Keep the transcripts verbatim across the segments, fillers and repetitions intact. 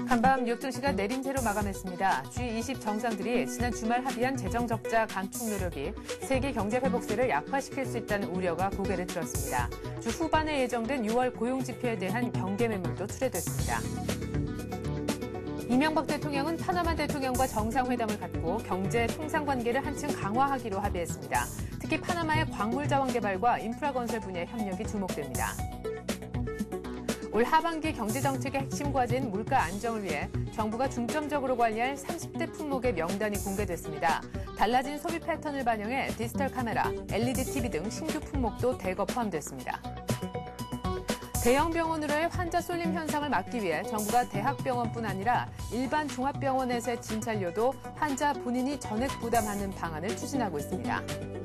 한밤 뉴욕 증시가 내림세로 마감했습니다. 지 이십 정상들이 지난 주말 합의한 재정 적자 감축 노력이 세계 경제 회복세를 약화시킬 수 있다는 우려가 고개를 들었습니다. 주 후반에 예정된 유월 고용 지표에 대한 경계 매물도 출회됐습니다. 이명박 대통령은 파나마 대통령과 정상회담을 갖고 경제 통상 관계를 한층 강화하기로 합의했습니다. 특히 파나마의 광물 자원 개발과 인프라 건설 분야의 협력이 주목됩니다. 올 하반기 경제정책의 핵심 과제인 물가 안정을 위해 정부가 중점적으로 관리할 삼십 대 품목의 명단이 공개됐습니다. 달라진 소비 패턴을 반영해 디지털 카메라, 엘이디 티비 등 신규 품목도 대거 포함됐습니다. 대형 병원으로의 환자 쏠림 현상을 막기 위해 정부가 대학병원뿐 아니라 일반 종합병원에서의 진찰료도 환자 본인이 전액 부담하는 방안을 추진하고 있습니다.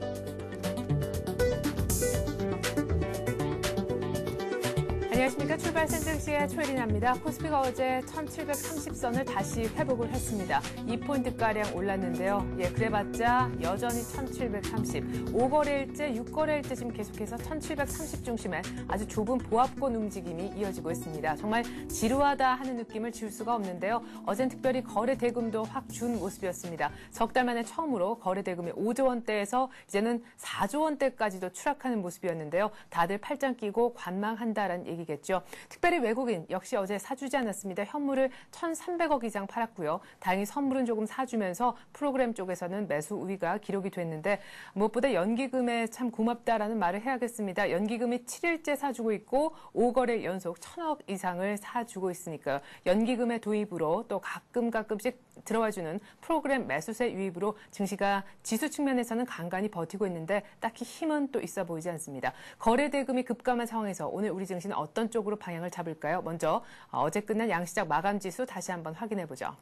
안녕하십니까. 출발선 증시의 최리나입니다. 코스피가 어제 천칠백삼십 선을 다시 회복을 했습니다. 이 포인트가량 올랐는데요. 예, 그래봤자 여전히 천칠백삼십. 오 거래일째, 육 거래일째 지금 계속해서 천칠백삼십 중심에 아주 좁은 보합권 움직임이 이어지고 있습니다. 정말 지루하다 하는 느낌을 지울 수가 없는데요. 어젠 특별히 거래 대금도 확 준 모습이었습니다. 석 달 만에 처음으로 거래 대금이 오조 원대에서 이제는 사조 원대까지도 추락하는 모습이었는데요. 다들 팔짱 끼고 관망한다라는 얘기 겠죠. 특별히 외국인 역시 어제 사주지 않았습니다. 현물을 천삼백억 이상 팔았고요. 다행히 선물은 조금 사주면서 프로그램 쪽에서는 매수 우위가 기록이 됐는데 무엇보다 연기금에 참 고맙다라는 말을 해야겠습니다. 연기금이 칠일째 사주고 있고 오 거래 연속 천억 이상을 사주고 있으니까요. 연기금의 도입으로 또 가끔 가끔씩 들어와주는 프로그램 매수세 유입으로 증시가 지수 측면에서는 간간히 버티고 있는데 딱히 힘은 또 있어 보이지 않습니다. 거래 대금이 급감한 상황에서 오늘 우리 증시는 어떤 쪽으로 방향을 잡을까요? 먼저 어제 끝난 양시장 마감 지수 다시 한번 확인해 보죠.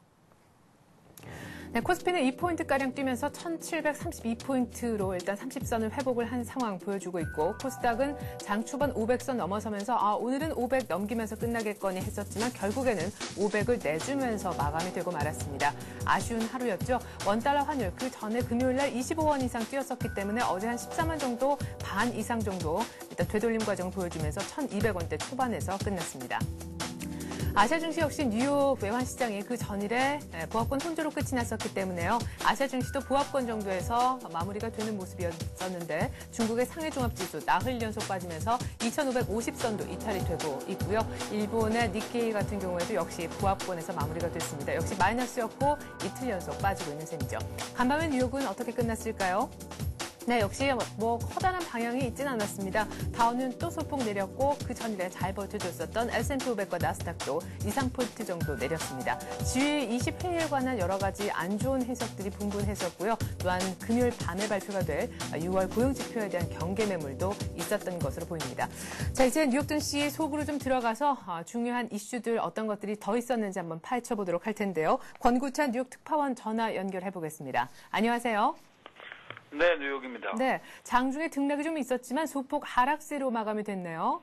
네, 코스피는 이 포인트가량 뛰면서 천칠백삼십이 포인트로 일단 삼십 선을 회복을 한 상황 보여주고 있고 코스닥은 장 초반 오백 선 넘어서면서 아, 오늘은 오백 넘기면서 끝나겠거니 했었지만 결국에는 오백을 내주면서 마감이 되고 말았습니다. 아쉬운 하루였죠. 원달러 환율 그 전에 금요일 날 이십오 원 이상 뛰었었기 때문에 어제 한 십사 만 정도 반 이상 정도 일단 되돌림 과정을 보여주면서 천이백 원대 초반에서 끝났습니다. 아시아 증시 역시 뉴욕 외환시장이 그 전일에 보합권 혼조로 끝이 났었기 때문에요. 아시아 증시도 보합권 정도에서 마무리가 되는 모습이었었는데 중국의 상해종합지수 나흘 연속 빠지면서 이천오백오십 선도 이탈이 되고 있고요. 일본의 니케이 같은 경우에도 역시 보합권에서 마무리가 됐습니다. 역시 마이너스였고 이틀 연속 빠지고 있는 셈이죠. 간밤에 뉴욕은 어떻게 끝났을까요? 네, 역시 뭐 커다란 방향이 있진 않았습니다. 다우는 또 소폭 내렸고 그 전일에 잘 버텨줬었던 에스 앤 피 오백과 나스닥도 이, 삼 포인트 정도 내렸습니다. 지휘 이십 회의에 관한 여러 가지 안 좋은 해석들이 분분했었고요. 또한 금요일 밤에 발표가 될 유월 고용지표에 대한 경계 매물도 있었던 것으로 보입니다. 자, 이제 뉴욕 증시 속으로 좀 들어가서 중요한 이슈들 어떤 것들이 더 있었는지 한번 파헤쳐보도록 할 텐데요. 권구찬 뉴욕 특파원 전화 연결해 보겠습니다. 안녕하세요. 네, 뉴욕입니다. 네, 장중에 등락이 좀 있었지만 소폭 하락세로 마감이 됐네요.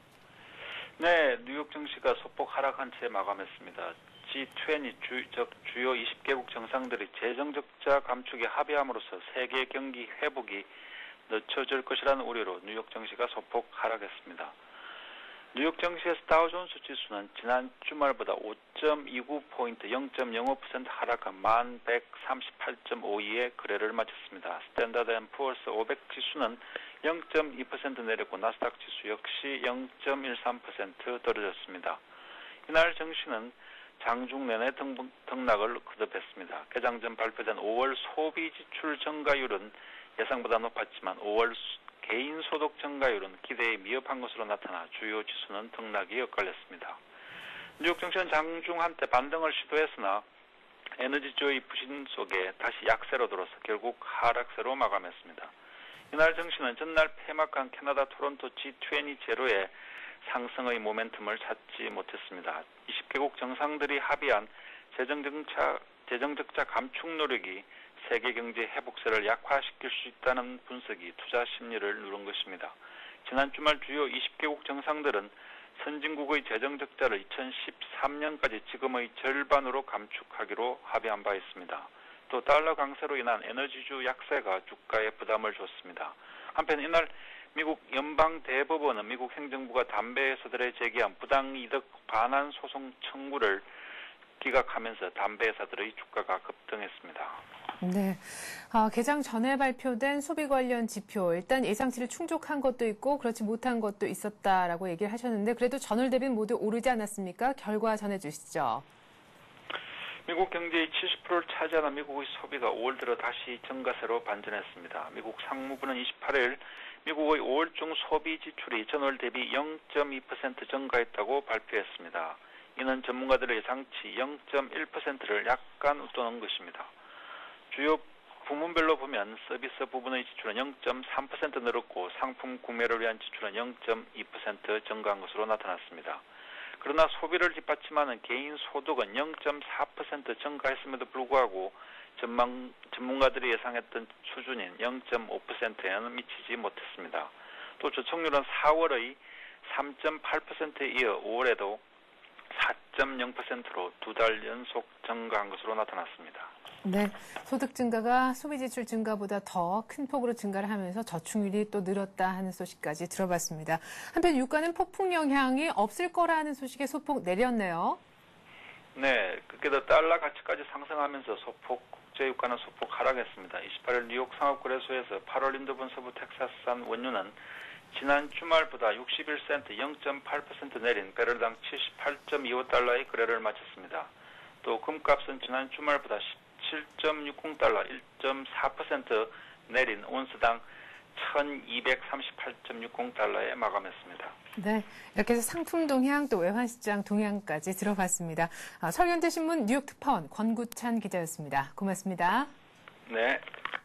네, 뉴욕 증시가 소폭 하락한 채 마감했습니다. 지 이십, 주, 즉 주요 이십 개국 정상들이 재정 적자 감축에 합의함으로써 세계 경기 회복이 늦춰질 것이라는 우려로 뉴욕 증시가 소폭 하락했습니다. 뉴욕 증시에서 다우존스 지수는 지난 주말보다 오 점 이구 포인트 영 점 영오 퍼센트 하락한 만 백삼십팔 점 오이에 거래를 마쳤습니다. 스탠다드 앤 푸어스 오백 지수는 영 점 이 퍼센트 내렸고 나스닥 지수 역시 영 점 일삼 퍼센트 떨어졌습니다. 이날 증시는 장중 내내 등, 등락을 거듭했습니다. 개장 전 발표된 오월 소비 지출 증가율은 예상보다 높았지만 오월 개인 소득 증가율은 기대에 미흡한 것으로 나타나 주요 지수는 등락이 엇갈렸습니다. 뉴욕 증시는 장중 한때 반등을 시도했으나 에너지주의 부신 속에 다시 약세로 들어서 결국 하락세로 마감했습니다. 이날 증시는 전날 폐막한 캐나다 토론토 지 이십 제로의 상승의 모멘텀을 찾지 못했습니다. 이십 개국 정상들이 합의한 재정적자, 재정적자 감축 노력이 세계 경제 회복세를 약화시킬 수 있다는 분석이 투자 심리를 누른 것입니다. 지난 주말 주요 이십 개국 정상들은 선진국의 재정 적자를 이천십삼 년까지 지금의 절반으로 감축하기로 합의한 바 있습니다. 또 달러 강세로 인한 에너지주 약세가 주가에 부담을 줬습니다. 한편 이날 미국 연방대법원은 미국 행정부가 담배 회사들에 제기한 부당이득 반환 소송 청구를 기각하면서 담배 회사들의 주가가 급등했습니다. 네, 아, 개장 전에 발표된 소비 관련 지표, 일단 예상치를 충족한 것도 있고 그렇지 못한 것도 있었다라고 얘기를 하셨는데 그래도 전월 대비는 모두 오르지 않았습니까? 결과 전해주시죠. 미국 경제의 칠십 퍼센트를 차지하는 미국의 소비가 오월 들어 다시 증가세로 반전했습니다. 미국 상무부는 이십팔 일 미국의 오월 중 소비 지출이 전월 대비 영 점 이 퍼센트 증가했다고 발표했습니다. 이는 전문가들의 예상치 영 점 일 퍼센트를 약간 웃도는 것입니다. 주요 부문별로 보면 서비스 부분의 지출은 영 점 삼 퍼센트 늘었고 상품 구매를 위한 지출은 영 점 이 퍼센트 증가한 것으로 나타났습니다. 그러나 소비를 뒷받침하는 개인 소득은 영 점 사 퍼센트 증가했음에도 불구하고 전망, 전문가들이 예상했던 수준인 영 점 오 퍼센트에는 미치지 못했습니다. 또 저축률은 사월의 삼 점 팔 퍼센트에 이어 오월에도 사 점 영 퍼센트로 두 달 연속 증가한 것으로 나타났습니다. 네, 소득 증가가 소비 지출 증가보다 더 큰 폭으로 증가를 하면서 저축률이 또 늘었다 하는 소식까지 들어봤습니다. 한편 유가는 폭풍 영향이 없을 거라는 소식에 소폭 내렸네요. 네, 그게도 달러 가치까지 상승하면서 소폭 국제 유가는 소폭 하락했습니다. 이십팔 일 뉴욕 상업거래소에서 팔월 인도분 서부 텍사스산 원유는 지난 주말보다 육십일 센트 영 점 팔 퍼센트 내린 배럴당 칠십팔 점 이오 달러의 거래를 마쳤습니다. 또 금값은 지난 주말보다 십칠 점 육공 달러 일 점 사 퍼센트 내린 온스당 천이백삼십팔 점 육공 달러에 마감했습니다. 네, 이렇게 해서 상품 동향 또 외환시장 동향까지 들어봤습니다. 아, 서울현대신문 뉴욕 특파원 권구찬 기자였습니다. 고맙습니다. 네.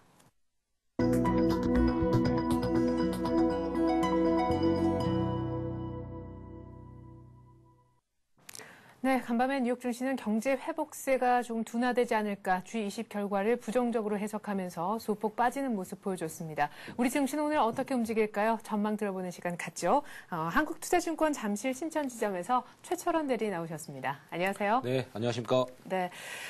네, 간밤에 뉴욕 증시는 경제 회복세가 좀 둔화되지 않을까 지 이십 결과를 부정적으로 해석하면서 소폭 빠지는 모습 보여줬습니다. 우리 증시는 오늘 어떻게 움직일까요? 전망 들어보는 시간 갖죠. 어, 한국투자증권 잠실 신천지점에서 최철원 대리 나오셨습니다. 안녕하세요. 네, 안녕하십니까. 네,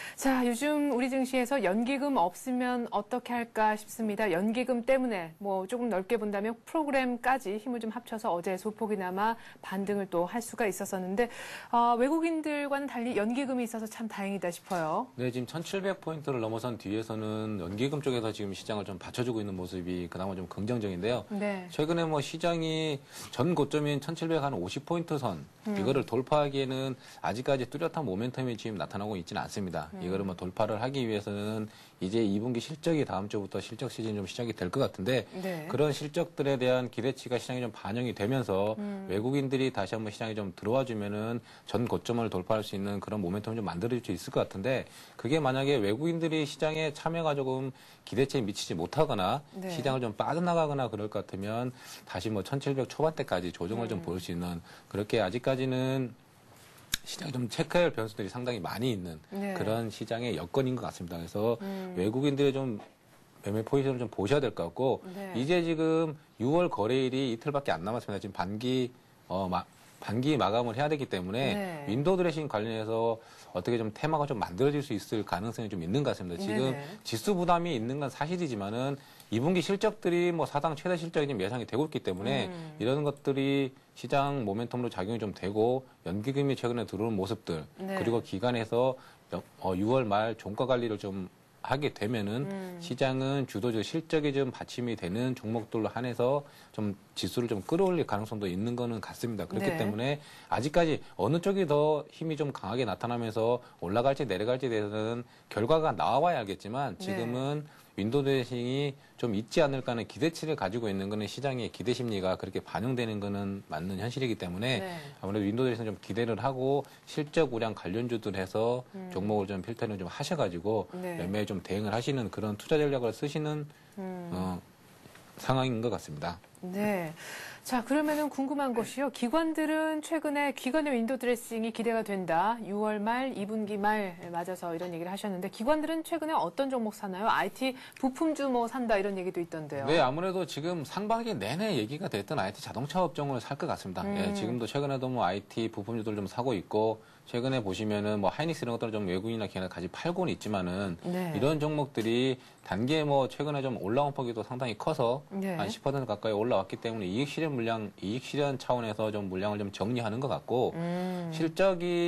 자 요즘 우리 증시에서 연기금 없으면 어떻게 할까 싶습니다. 연기금 때문에 뭐 조금 넓게 본다면 프로그램까지 힘을 좀 합쳐서 어제 소폭이나마 반등을 또 할 수가 있었었는데 어, 외국인 들과는 달리 연기금이 있어서 참 다행이다 싶어요. 네, 지금 천칠백 포인트를 넘어선 뒤에서는 연기금 쪽에서 지금 시장을 좀 받쳐주고 있는 모습이 그나마 좀 긍정적인데요. 네. 최근에 뭐 시장이 전 고점인 천칠백오십 포인트 선 음. 이거를 돌파하기에는 아직까지 뚜렷한 모멘텀이 지금 나타나고 있지는 않습니다. 음. 이거를 뭐 돌파를 하기 위해서는 이제 이 분기 실적이 다음 주부터 실적 시즌이 좀 시작이 될 것 같은데 네. 그런 실적들에 대한 기대치가 시장에 좀 반영이 되면서 음. 외국인들이 다시 한번 시장에 좀 들어와 주면은 전 고점을 돌파할 수 있는 그런 모멘텀을 좀 만들어줄 수 있을 것 같은데 그게 만약에 외국인들이 시장에 참여가 조금 기대치에 미치지 못하거나 네. 시장을 좀 빠져나가거나 그럴 것 같으면 다시 뭐 천칠백 초반대까지 조정을 음. 좀 볼 수 있는 그렇게 아직까지는 시장이 좀 체크할 변수들이 상당히 많이 있는 네. 그런 시장의 여건인 것 같습니다. 그래서 음. 외국인들의 좀 매매 포지션을 좀 보셔야 될 것 같고 네. 이제 지금 유월 거래일이 이틀밖에 안 남았습니다. 지금 반기 어, 마, 반기 마감을 해야 되기 때문에 네. 윈도우 드레싱 관련해서 어떻게 좀 테마가 좀 만들어질 수 있을 가능성이 좀 있는 것 같습니다. 지금 네. 지수 부담이 있는 건 사실이지만은 이 분기 실적들이 뭐 사상 최대 실적이 지금 예상이 되고 있기 때문에 음. 이런 것들이 시장 모멘텀으로 작용이 좀 되고 연기금이 최근에 들어오는 모습들 네. 그리고 기간에서 유월 말 종가 관리를 좀 하게 되면은 음. 시장은 주도적 실적이 좀 받침이 되는 종목들로 한해서 좀 지수를 좀 끌어올릴 가능성도 있는 거는 같습니다. 그렇기 네. 때문에 아직까지 어느 쪽이 더 힘이 좀 강하게 나타나면서 올라갈지 내려갈지에 대해서는 결과가 나와봐야 알겠지만 지금은 네. 윈도우 드레싱이 좀 있지 않을까 하는 기대치를 가지고 있는 거는 시장의 기대 심리가 그렇게 반영되는 거는 맞는 현실이기 때문에 네. 아무래도 윈도우 드레싱 좀 기대를 하고 실적 우량 관련주들 해서 음. 종목을 좀 필터를 좀 하셔가지고 네. 매매에 좀 대응을 하시는 그런 투자 전략을 쓰시는 음. 어, 상황인 것 같습니다. 네. 자, 그러면은 궁금한 것이요. 기관들은 최근에 기관의 윈도우 드레싱이 기대가 된다. 유월 말, 이 분기 말 맞아서 이런 얘기를 하셨는데 기관들은 최근에 어떤 종목 사나요? 아이티 부품주 뭐 산다 이런 얘기도 있던데요. 네, 아무래도 지금 상반기 내내 얘기가 됐던 아이티 자동차 업종을 살 것 같습니다. 음. 예, 지금도 최근에도 뭐 아이티 부품주들 좀 사고 있고 최근에 보시면은 뭐 하이닉스 이런 것들은 좀 외국인이나 기관에 같이 팔고는 있지만은 네. 이런 종목들이 단기에 뭐 최근에 좀 올라온 폭이 또 상당히 커서 네. 한 십 퍼센트 가까이 올라왔기 때문에 이익 실현 물량, 이익 실현 차원에서 좀 물량을 좀 정리하는 것 같고 음. 실적이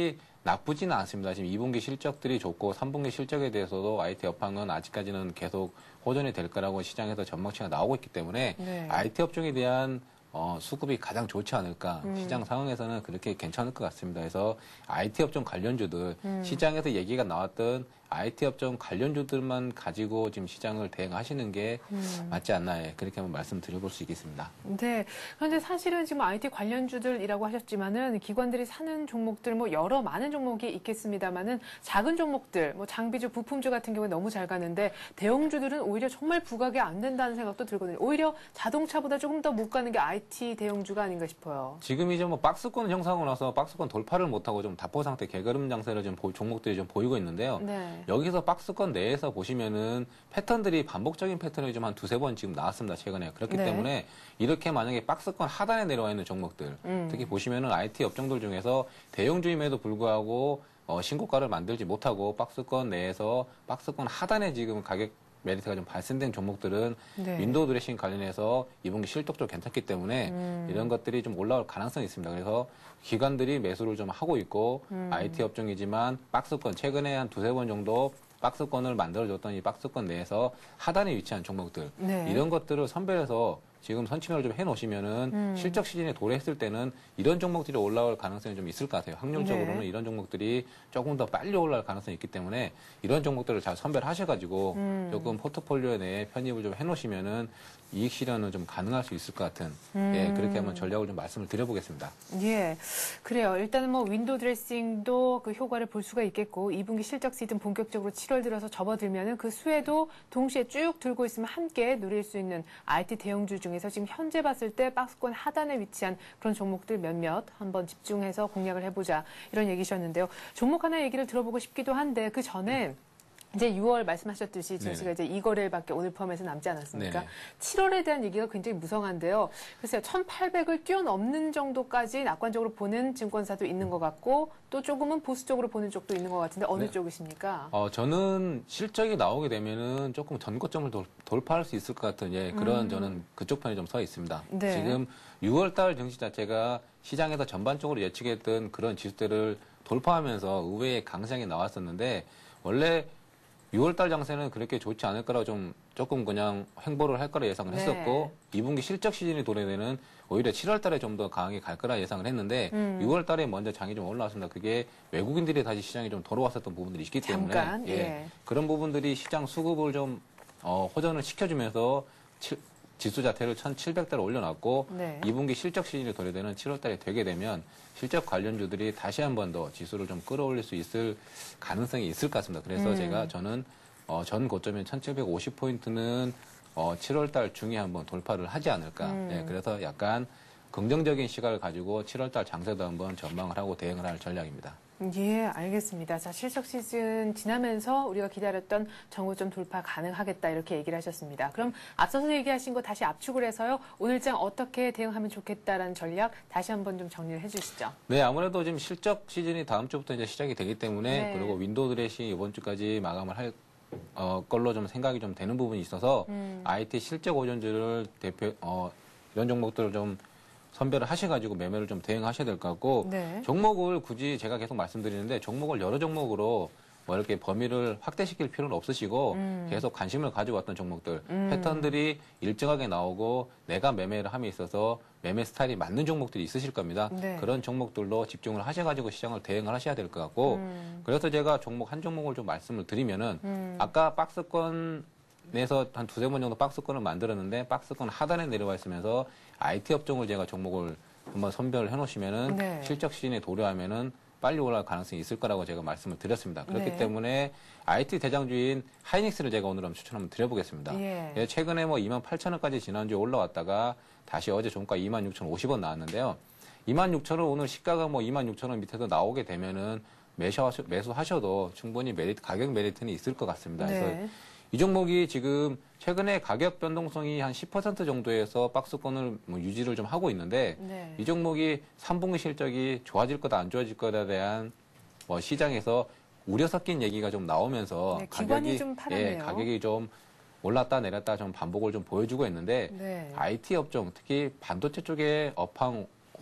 나쁘지는 않습니다. 지금 이 분기 실적들이 좋고 삼 분기 실적에 대해서도 아이티 업황은 아직까지는 계속 호전이 될 거라고 시장에서 전망치가 나오고 있기 때문에 네. 아이티 업종에 대한 어, 수급이 가장 좋지 않을까. 음. 시장 상황에서는 그렇게 괜찮을 것 같습니다. 그래서 아이티 업종 관련주들, 음. 시장에서 얘기가 나왔던 아이티 업종 관련주들만 가지고 지금 시장을 대응하시는 게 음. 맞지 않나. 예, 그렇게 한번 말씀드려볼 수 있겠습니다. 네. 그런데 사실은 지금 아이티 관련주들이라고 하셨지만은 기관들이 사는 종목들 뭐 여러 많은 종목이 있겠습니다만은 작은 종목들, 뭐 장비주, 부품주 같은 경우에 너무 잘 가는데 대형주들은 오히려 정말 부각이 안 된다는 생각도 들거든요. 오히려 자동차보다 조금 더 못 가는 게 아이티 대형주가 아닌가 싶어요. 지금 이제 뭐 박스권 형성을 나서 박스권 돌파를 못하고 좀 답보 상태 개걸음 장세를 좀 보, 종목들이 좀 보이고 있는데요. 네. 여기서 박스권 내에서 보시면은 패턴들이 반복적인 패턴이 좀 한 두세 번 지금 나왔습니다. 최근에. 그렇기 네. 때문에 이렇게 만약에 박스권 하단에 내려와 있는 종목들, 음. 특히 보시면은 아이티 업종들 중에서 대형주임에도 불구하고 어, 신고가를 만들지 못하고 박스권 내에서 박스권 하단에 지금 가격 메리트가 좀 발생된 종목들은 네. 윈도우 드레싱 관련해서 이 분기 실적도 괜찮기 때문에 음. 이런 것들이 좀 올라올 가능성이 있습니다. 그래서 기관들이 매수를 좀 하고 있고 음. 아이티 업종이지만 박스권 최근에 한 두세 번 정도 박스권을 만들어줬던 이 박스권 내에서 하단에 위치한 종목들 네. 이런 것들을 선별해서 지금 선침을 좀 해놓으시면은 음. 실적 시즌에 도래했을 때는 이런 종목들이 올라올 가능성이 좀 있을 것 같아요. 확률적으로는 네. 이런 종목들이 조금 더 빨리 올라올 가능성이 있기 때문에 이런 종목들을 잘 선별하셔가지고 음. 조금 포트폴리오 내에 편입을 좀 해놓으시면은 이익 실현은 좀 가능할 수 있을 것 같은 음. 예, 그렇게 한번 전략을 좀 말씀을 드려보겠습니다. 예, 그래요. 일단은 뭐 윈도우 드레싱도 그 효과를 볼 수가 있겠고 이 분기 실적 시즌 본격적으로 칠월 들어서 접어들면은 그 수혜도 동시에 쭉 들고 있으면 함께 누릴 수 있는 아이티 대형주 중에서 지금 현재 봤을 때 박스권 하단에 위치한 그런 종목들 몇몇 한번 집중해서 공략을 해보자 이런 얘기셨는데요. 종목 하나 얘기를 들어보고 싶기도 한데 그 전에 이제 유월 말씀하셨듯이 증시가 이제 이 거래일밖에 오늘 포함해서 남지 않았습니까? 네네. 칠월에 대한 얘기가 굉장히 무성한데요. 글쎄요, 천팔백을 뛰어넘는 정도까지 낙관적으로 보는 증권사도 있는 것 같고 또 조금은 보수적으로 보는 쪽도 있는 것 같은데 어느 네. 쪽이십니까? 어, 저는 실적이 나오게 되면은 조금 전고점을 돌, 돌파할 수 있을 것 같은 예, 그런 음. 저는 그쪽 편에 좀 서 있습니다. 네. 지금 유월 달 증시 자체가 시장에서 전반적으로 예측했던 그런 지수대를 돌파하면서 의외의 강세장이 나왔었는데 원래 유월 달 장세는 그렇게 좋지 않을 거라고 좀 조금 그냥 횡보를 할 거라 예상을 네. 했었고 이 분기 실적 시즌이 도래되는 오히려 칠월 달에 좀 더 강하게 갈 거라 예상을 했는데 음. 유월 달에 먼저 장이 좀 올라왔습니다. 그게 외국인들이 다시 시장에 좀 돌아왔었던 부분들이 있기 때문에 잠깐, 예, 예. 그런 부분들이 시장 수급을 좀 어, 호전을 시켜주면서 치, 지수 자체를 천칠백 달에 올려놨고 네. 이 분기 실적 시즌이 도래되는 칠월 달에 되게 되면 실적 관련주들이 다시 한 번 더 지수를 좀 끌어올릴 수 있을 가능성이 있을 것 같습니다. 그래서 음. 제가 저는 어, 전 고점인 천칠백오십 포인트는 어, 칠월 달 중에 한번 돌파를 하지 않을까. 음. 네, 그래서 약간 긍정적인 시각을 가지고 칠월 달 장세도 한번 전망을 하고 대응을 할 전략입니다. 예, 알겠습니다. 자, 실적 시즌 지나면서 우리가 기다렸던 정고점 돌파 가능하겠다 이렇게 얘기를 하셨습니다. 그럼 앞서서 얘기하신 거 다시 압축을 해서요. 오늘장 어떻게 대응하면 좋겠다라는 전략 다시 한번 좀 정리를 해주시죠. 네, 아무래도 지금 실적 시즌이 다음 주부터 이제 시작이 되기 때문에 네. 그리고 윈도우 드레싱이 이번 주까지 마감을 할 어, 걸로 좀 생각이 좀 되는 부분이 있어서 음. 아이티 실적 오전주를 대표 어, 이런 종목들을 좀 선별을 하셔가지고 매매를 좀 대응하셔야 될 것 같고 네. 종목을 굳이 제가 계속 말씀드리는데 종목을 여러 종목으로 뭐 이렇게 범위를 확대시킬 필요는 없으시고 음. 계속 관심을 가지고 왔던 종목들 음. 패턴들이 일정하게 나오고 내가 매매를 함에 있어서 매매 스타일이 맞는 종목들이 있으실 겁니다. 네. 그런 종목들로 집중을 하셔가지고 시장을 대응을 하셔야 될 것 같고 음. 그래서 제가 종목 한 종목을 좀 말씀을 드리면은 음. 아까 박스권 내에서 한 두세 번 정도 박스권을 만들었는데 박스권 하단에 내려와 있으면서 아이티 업종을 제가 종목을 한번 선별을 해놓으시면은 네. 실적 시즌에 도래하면은 빨리 올라갈 가능성이 있을 거라고 제가 말씀을 드렸습니다. 그렇기 네. 때문에 아이티 대장주인 하이닉스를 제가 오늘 한번 추천 한번 드려보겠습니다. 예. 예, 최근에 뭐 이만 팔천 원까지 지난주에 올라왔다가 다시 어제 종가 이만 육천 오십 원 나왔는데요. 이만 육천 원 오늘 시가가 뭐 이만 육천 원 밑에서 나오게 되면은 매수하셔, 매수하셔도 충분히 메리트, 가격 메리트는 있을 것 같습니다. 그래서 네. 이 종목이 지금 최근에 가격 변동성이 한 십 퍼센트 정도에서 박스권을 뭐 유지를 좀 하고 있는데 네. 이 종목이 삼 분기 실적이 좋아질 거다 안 좋아질 거다에 대한 뭐 시장에서 우려 섞인 얘기가 좀 나오면서 네, 기관이 가격이 좀 예, 팔았네요. 가격이 좀 올랐다 내렸다 좀 반복을 좀 보여주고 있는데 네. 아이티 업종 특히 반도체 쪽의 업황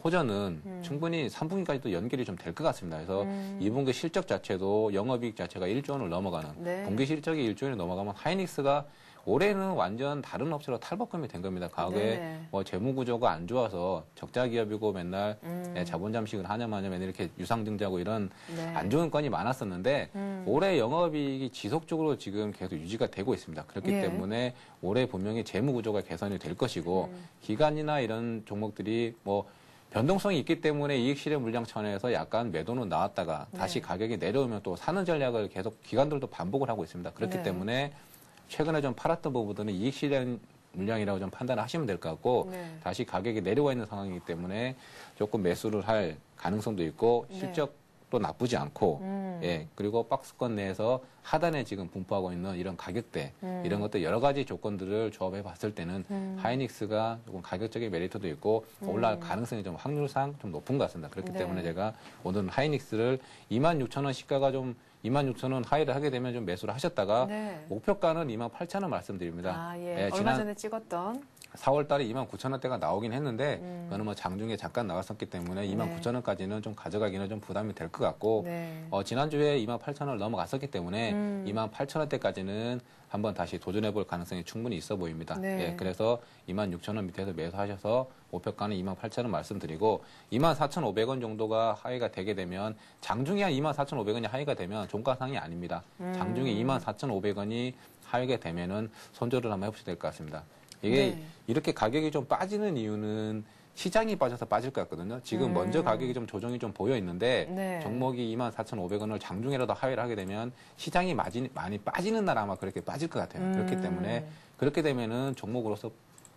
호전은 음. 충분히 삼 분기까지도 연결이 좀 될 것 같습니다. 그래서 음. 이 분기 실적 자체도 영업이익 자체가 일조 원을 넘어가는 네. 분기 실적이 일조 원이 넘어가면 하이닉스가 올해는 완전 다른 업체로 탈바꿈이 된 겁니다. 과거에 네네. 뭐 재무 구조가 안 좋아서 적자 기업이고 맨날 음. 네, 자본 잠식을 하냐마냐 맨날 이렇게 유상증자고 이런 네. 안 좋은 건이 많았었는데 음. 올해 영업이익이 지속적으로 지금 계속 유지가 되고 있습니다. 그렇기 예. 때문에 올해 분명히 재무 구조가 개선이 될 것이고 음. 기관이나 이런 종목들이 뭐 변동성이 있기 때문에 이익 실현 물량 차원에서 약간 매도는 나왔다가 다시 네. 가격이 내려오면 또 사는 전략을 계속 기관들도 반복을 하고 있습니다. 그렇기 네. 때문에 최근에 좀 팔았던 부분들은 이익 실현 물량이라고 좀 판단을 하시면 될 것 같고 네. 다시 가격이 내려와 있는 상황이기 때문에 조금 매수를 할 가능성도 있고 네. 실적도 나쁘지 않고 음. 예 그리고 박스권 내에서 하단에 지금 분포하고 있는 이런 가격대 음. 이런 것들 여러 가지 조건들을 조합해 봤을 때는 음. 하이닉스가 조금 가격적인 메리트도 있고 올라갈 가능성이 좀 확률상 좀 높은 것 같습니다. 그렇기 네. 때문에 제가 오늘 하이닉스를 이만 육천 원 시가가 좀 이만 육천 원 하이를 하게 되면 좀 매수를 하셨다가 네. 목표가는 이만 팔천 원 말씀드립니다. 아, 예. 예, 얼마 지난 전에 찍었던. 사월 달에 이만 구천 원대가 나오긴 했는데 음. 그거는 뭐 장중에 잠깐 나왔었기 때문에 이만 네. 구천 원까지는 좀 가져가기는 좀 부담이 될 것 같고 네. 어, 지난주에 이만 팔천 원을 넘어갔었기 때문에 음. 이만 팔천 원대까지는 한번 다시 도전해 볼 가능성이 충분히 있어 보입니다. 네. 예, 그래서 이만 육천 원 밑에서 매수하셔서 목표가는 이만 팔천 원 말씀드리고 이만 사천오백 원 정도가 하이가 되게 되면 장중에 한 이만 사천오백 원이 하이가 되면 종가상이 아닙니다. 음. 장중에 이만 사천오백 원이 하이가 되면은 손절을 한번 해보셔야 될 것 같습니다. 이게 네. 이렇게 가격이 좀 빠지는 이유는 시장이 빠져서 빠질 것 같거든요. 지금 음. 먼저 가격이 좀 조정이 좀 보여 있는데 네. 종목이 이만 사천오백 원을 장중에라도 하회를 하게 되면 시장이 많이, 많이 빠지는 날 아마 그렇게 빠질 것 같아요. 음. 그렇기 때문에 그렇게 되면은 종목으로서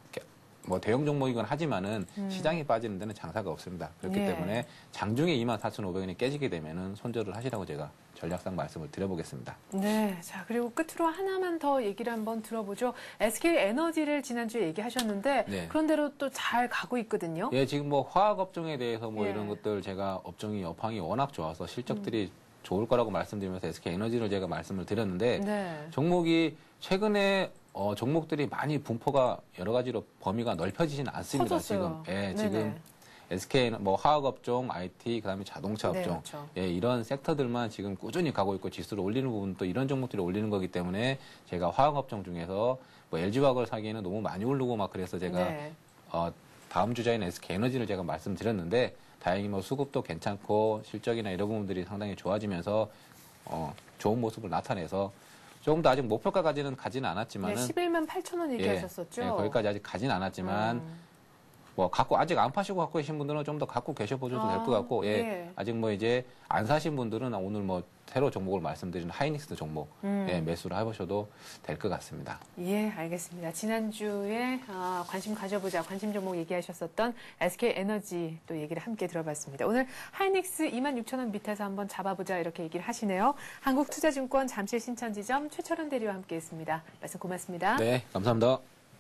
뭐 대형 종목이건 하지만은 음. 시장이 빠지는 데는 장사가 없습니다. 그렇기 예. 때문에 장중에 이만 사천오백 원이 깨지게 되면은 손절을 하시라고 제가 전략상 말씀을 드려보겠습니다. 네. 자, 그리고 끝으로 하나만 더 얘기를 한번 들어보죠. 에스케이에너지를 지난주에 얘기하셨는데 네. 그런대로 또 잘 가고 있거든요. 예, 지금 뭐 화학 업종에 대해서 뭐 예. 이런 것들 제가 업종이 업황이 워낙 좋아서 실적들이 음. 좋을 거라고 말씀드리면서 에스케이에너지를 제가 말씀을 드렸는데 네. 종목이 최근에 어, 종목들이 많이 분포가 여러 가지로 범위가 넓혀지지는 않습니다. 커졌어요. 지금 예, 네네. 지금 에스케이 뭐 화학업종, 아이티, 그다음에 자동차 네, 업종, 그렇죠. 예, 이런 섹터들만 지금 꾸준히 가고 있고 지수를 올리는 부분 또 이런 종목들이 올리는 거기 때문에 제가 화학업종 중에서 뭐 엘지화학을 사기에는 너무 많이 오르고 막 그래서 제가 네. 어, 다음 주자인 에스케이에너지를 제가 말씀드렸는데 다행히 뭐 수급도 괜찮고 실적이나 이런 부분들이 상당히 좋아지면서 어, 좋은 모습을 나타내서 조금 더 아직 목표가까지는 가지는 않았지만은 네, 십일만 팔천 원 얘기하셨었죠. 예, 거기까지 아직 가진 않았지만 음. 뭐 갖고 아직 안 파시고 갖고 계신 분들은 좀 더 갖고 계셔 보셔도 될 것 같고 예, 예. 아직 뭐 이제 안 사신 분들은 오늘 뭐 새로 종목을 말씀드린 하이닉스 종목 음. 예, 매수를 해보셔도 될 것 같습니다. 예, 알겠습니다. 지난주에 아, 관심 가져보자, 관심 종목 얘기하셨었던 에스케이에너지 또 얘기를 함께 들어봤습니다. 오늘 하이닉스 이만 육천 원 밑에서 한번 잡아보자 이렇게 얘기를 하시네요. 한국투자증권 잠실 신천지점 최철원 대리와 함께했습니다. 말씀 고맙습니다. 네, 감사합니다.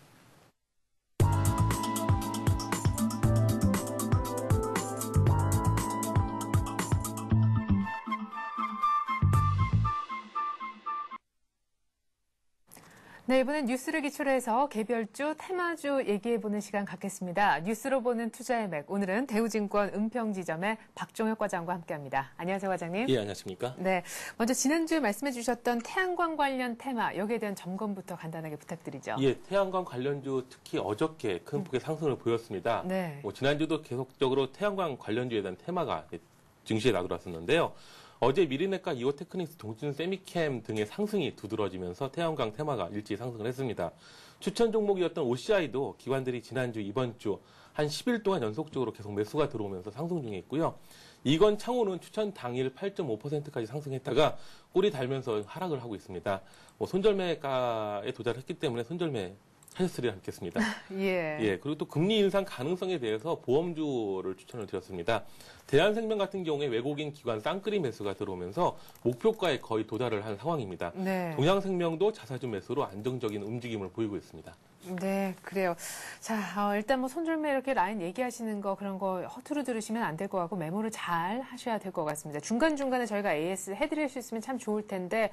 네, 이번엔 뉴스를 기초로 해서 개별주, 테마주 얘기해보는 시간 갖겠습니다. 뉴스로 보는 투자의 맥. 오늘은 대우증권 은평지점의 박종혁 과장과 함께합니다. 안녕하세요, 과장님. 예, 안녕하십니까? 네, 먼저 지난주에 말씀해주셨던 태양광 관련 테마, 여기에 대한 점검부터 간단하게 부탁드리죠. 예, 태양광 관련주 특히 어저께 큰 폭의 상승을 보였습니다. 네. 뭐 지난주도 계속적으로 태양광 관련주에 대한 테마가 증시에 나돌았었는데요. 어제 미리넷과 이오테크닉스, 동준 세미캠 등의 상승이 두드러지면서 태양광 테마가 일제히 상승을 했습니다. 추천 종목이었던 오씨아이도 기관들이 지난주, 이번 주 한 십 일 동안 연속적으로 계속 매수가 들어오면서 상승 중에 있고요. 이건 창호는 추천 당일 팔 점 오 퍼센트까지 상승했다가 꼬리 달면서 하락을 하고 있습니다. 뭐 손절매가에 도달했기 때문에 손절매 하셨으리 않겠습니다. 예. 예, 그리고 또 금리 인상 가능성에 대해서 보험주를 추천을 드렸습니다. 대한생명 같은 경우에 외국인 기관 쌍끌이 매수가 들어오면서 목표가에 거의 도달을 한 상황입니다. 네. 동양생명도 자사주 매수로 안정적인 움직임을 보이고 있습니다. 네, 그래요. 자, 어, 일단 뭐 손절매 이렇게 라인 얘기하시는 거 그런 거 허투루 들으시면 안 될 것 같고 메모를 잘 하셔야 될 것 같습니다. 중간중간에 저희가 에이에스 해드릴 수 있으면 참 좋을 텐데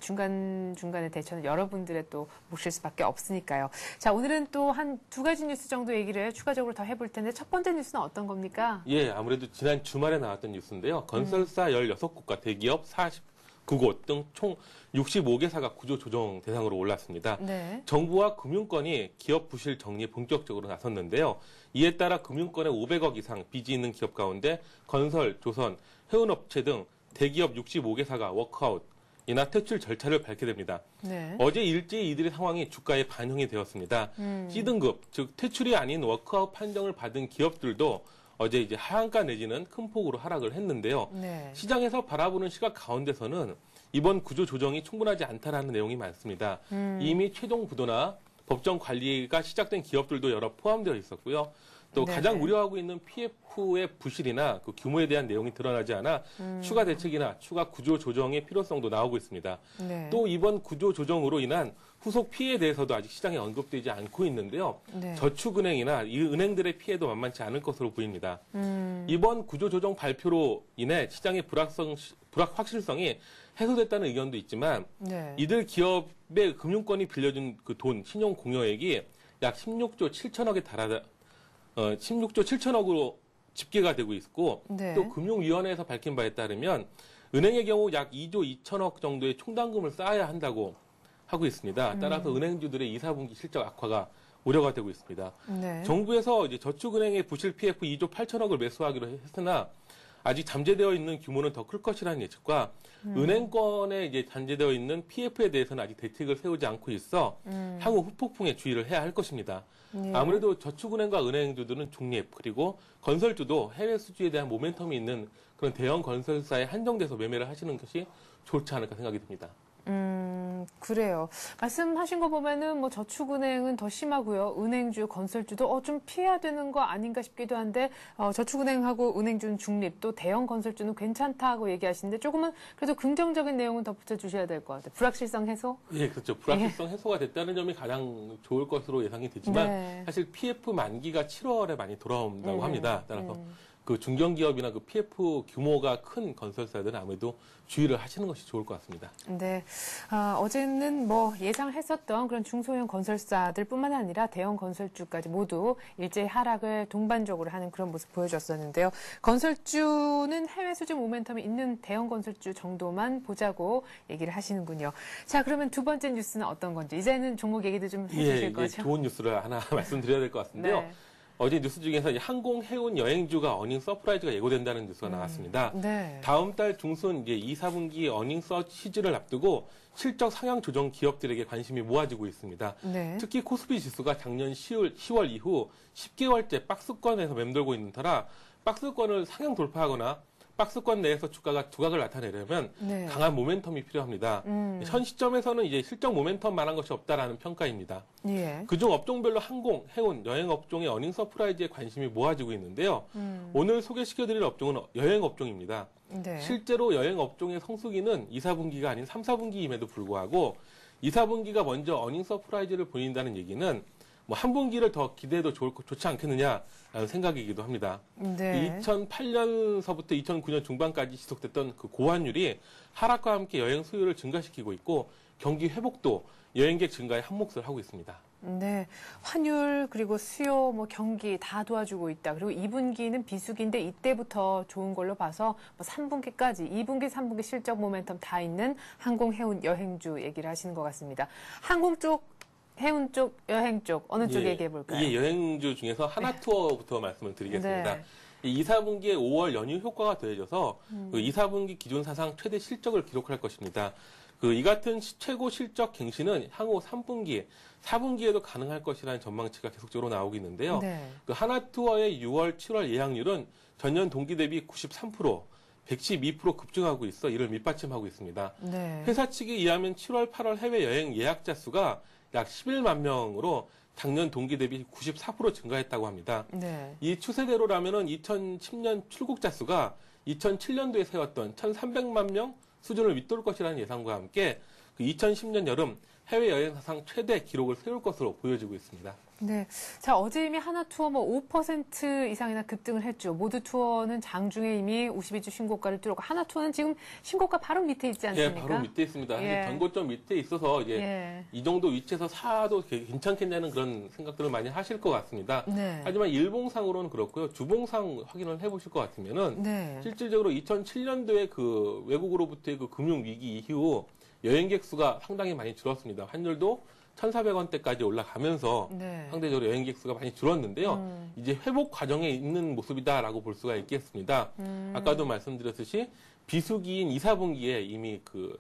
중간중간에 대처는 여러분들의 또 몫일 수밖에 없으니까요. 자, 오늘은 또 한 두 가지 뉴스 정도 얘기를 추가적으로 더 해볼 텐데 첫 번째 뉴스는 어떤 겁니까? 예, 아무래도 지난 주말에 나왔던 뉴스인데요. 건설사 음. 열여섯 곳과 대기업 사십구 곳 등 총 육십오 개사가 구조조정 대상으로 올랐습니다. 네. 정부와 금융권이 기업 부실 정리에 본격적으로 나섰는데요. 이에 따라 금융권에 오백억 이상 빚이 있는 기업 가운데 건설, 조선, 해운업체 등 대기업 육십오 개사가 워크아웃, 이나 퇴출 절차를 밟게 됩니다. 네. 어제 일제히 이들의 상황이 주가에 반영이 되었습니다. 음. C등급, 즉 퇴출이 아닌 워크아웃 판정을 받은 기업들도 어제 이제 하한가 내지는 큰 폭으로 하락을 했는데요. 네. 시장에서 바라보는 시각 가운데서는 이번 구조 조정이 충분하지 않다라는 내용이 많습니다. 음. 이미 최종 부도나 법정 관리가 시작된 기업들도 여러 포함되어 있었고요. 또 네네. 가장 우려하고 있는 피에프의 부실이나 그 규모에 대한 내용이 드러나지 않아 음. 추가 대책이나 추가 구조 조정의 필요성도 나오고 있습니다. 네. 또 이번 구조 조정으로 인한 후속 피해에 대해서도 아직 시장에 언급되지 않고 있는데요. 네. 저축은행이나 이 은행들의 피해도 만만치 않을 것으로 보입니다. 음. 이번 구조 조정 발표로 인해 시장의 불확성, 불확 확실성이 해소됐다는 의견도 있지만 네. 이들 기업의 금융권이 빌려준 그 돈, 신용 공여액이 약 십육조 칠천억에 달하다. 어, 십육조 칠천억으로 집계가 되고 있고 네. 또 금융위원회에서 밝힌 바에 따르면 은행의 경우 약 이조 이천억 정도의 총당금을 쌓아야 한다고 하고 있습니다. 따라서 음. 은행주들의 이, 사분기 실적 악화가 우려가 되고 있습니다. 네. 정부에서 이제 저축은행의 부실 피에프 이조 팔천억을 매수하기로 했으나 아직 잠재되어 있는 규모는 더 클 것이라는 예측과 음. 은행권에 이제 잠재되어 있는 피에프에 대해서는 아직 대책을 세우지 않고 있어 음. 향후 후폭풍에 주의를 해야 할 것입니다. 네. 아무래도 저축은행과 은행주들은 중립 그리고 건설주도 해외 수주에 대한 모멘텀이 있는 그런 대형 건설사에 한정돼서 매매를 하시는 것이 좋지 않을까 생각이 듭니다. 음, 그래요. 말씀하신 거 보면은 뭐 저축은행은 더 심하고요. 은행주, 건설주도 어, 좀 피해야 되는 거 아닌가 싶기도 한데 어, 저축은행하고 은행주는 중립, 또 대형 건설주는 괜찮다고 얘기하시는데 조금은 그래도 긍정적인 내용은 덧붙여 주셔야 될 것 같아요. 불확실성 해소? 예, 그렇죠. 불확실성 예. 해소가 됐다는 점이 가장 좋을 것으로 예상이 되지만 네. 사실 피에프 만기가 칠월에 많이 돌아온다고 음, 합니다. 따라서 음. 그 중견기업이나 그 피에프 규모가 큰 건설사들은 아무래도 주의를 하시는 것이 좋을 것 같습니다. 네. 아, 어제는 뭐 예상했었던 그런 중소형 건설사들뿐만 아니라 대형 건설주까지 모두 일제히 하락을 동반적으로 하는 그런 모습 보여줬었는데요. 건설주는 해외 수주 모멘텀이 있는 대형 건설주 정도만 보자고 얘기를 하시는군요. 자, 그러면 두 번째 뉴스는 어떤 건지 이제는 종목 얘기도 좀 해주실 예, 거죠? 좋은 뉴스를 하나 말씀드려야 될 것 같은데요. 네. 어제 뉴스 중에서 항공, 해운, 여행주가 어닝 서프라이즈가 예고된다는 뉴스가 음, 나왔습니다. 네. 다음 달 중순 이제 이, 사분기 어닝 서 시즌을 앞두고 실적 상향 조정 기업들에게 관심이 모아지고 있습니다. 네. 특히 코스피 지수가 작년 시월, 시월 이후 십 개월째 박스권에서 맴돌고 있는 터라 박스권을 상향 돌파하거나 박스권 내에서 주가가 두각을 나타내려면 네. 강한 모멘텀이 필요합니다. 음. 현 시점에서는 이제 실적 모멘텀만한 것이 없다라는 평가입니다. 예. 그중 업종별로 항공, 해운, 여행 업종의 어닝 서프라이즈에 관심이 모아지고 있는데요. 음. 오늘 소개시켜드릴 업종은 여행 업종입니다. 네. 실제로 여행 업종의 성수기는 이, 사분기가 아닌 삼, 사분기임에도 불구하고 이, 사분기가 먼저 어닝 서프라이즈를 보인다는 얘기는 뭐 한 분기를 더 기대해도 좋을, 좋지 않겠느냐라는 생각이기도 합니다. 네. 이천팔 년서부터 이천구 년 중반까지 지속됐던 그 고환율이 하락과 함께 여행 수요를 증가시키고 있고 경기 회복도 여행객 증가에 한몫을 하고 있습니다. 네, 환율 그리고 수요, 뭐 경기 다 도와주고 있다. 그리고 이 분기는 비수기인데 이때부터 좋은 걸로 봐서 뭐 삼 분기까지 이 분기, 삼 분기 실적 모멘텀 다 있는 항공, 해운, 여행주 얘기를 하시는 것 같습니다. 항공 쪽 해운 쪽, 여행 쪽 어느 쪽 예, 얘기해 볼까요? 이게 여행주 중에서 하나투어부터 네. 말씀을 드리겠습니다. 네. 이, 사분기에 오월 연휴 효과가 더해져서 음. 그 이, 사분기 기준 사상 최대 실적을 기록할 것입니다. 그 이 같은 시, 최고 실적 갱신은 향후 삼 분기, 사 분기에도 가능할 것이라는 전망치가 계속적으로 나오고 있는데요. 네. 그 하나투어의 유월, 칠월 예약률은 전년 동기 대비 구십삼 퍼센트, 백십이 퍼센트 급증하고 있어 이를 밑받침하고 있습니다. 네. 회사 측에 의하면 칠월, 팔월 해외여행 예약자 수가 약 십일만 명으로 작년 동기 대비 구십사 퍼센트 증가했다고 합니다. 네. 이 추세대로라면 이천십 년 출국자 수가 이천칠 년도에 세웠던 천삼백만 명 수준을 밑돌 것이라는 예상과 함께 그 이천십 년 여름 해외 여행 사상 최대 기록을 세울 것으로 보여지고 있습니다. 네. 자, 어제 이미 하나투어 뭐 오 퍼센트 이상이나 급등을 했죠. 모두 투어는 장중에 이미 오십이 주 신고가를 뚫었고, 하나투어는 지금 신고가 바로 밑에 있지 않습니까? 예, 바로 밑에 있습니다. 예. 전고점 밑에 있어서 이제 예. 이 정도 위치에서 사도 괜찮겠냐는 그런 생각들을 많이 하실 것 같습니다. 네. 하지만 일봉상으로는 그렇고요. 주봉상 확인을 해보실 것 같으면은 네. 실질적으로 이천칠 년도에 그 외국으로부터의 그 금융 위기 이후 여행객 수가 상당히 많이 줄었습니다. 환율도 천사백 원대까지 올라가면서 네. 상대적으로 여행객 수가 많이 줄었는데요. 음. 이제 회복 과정에 있는 모습이다라고 볼 수가 있겠습니다. 음. 아까도 말씀드렸듯이 비수기인 이, 사분기에 이미 그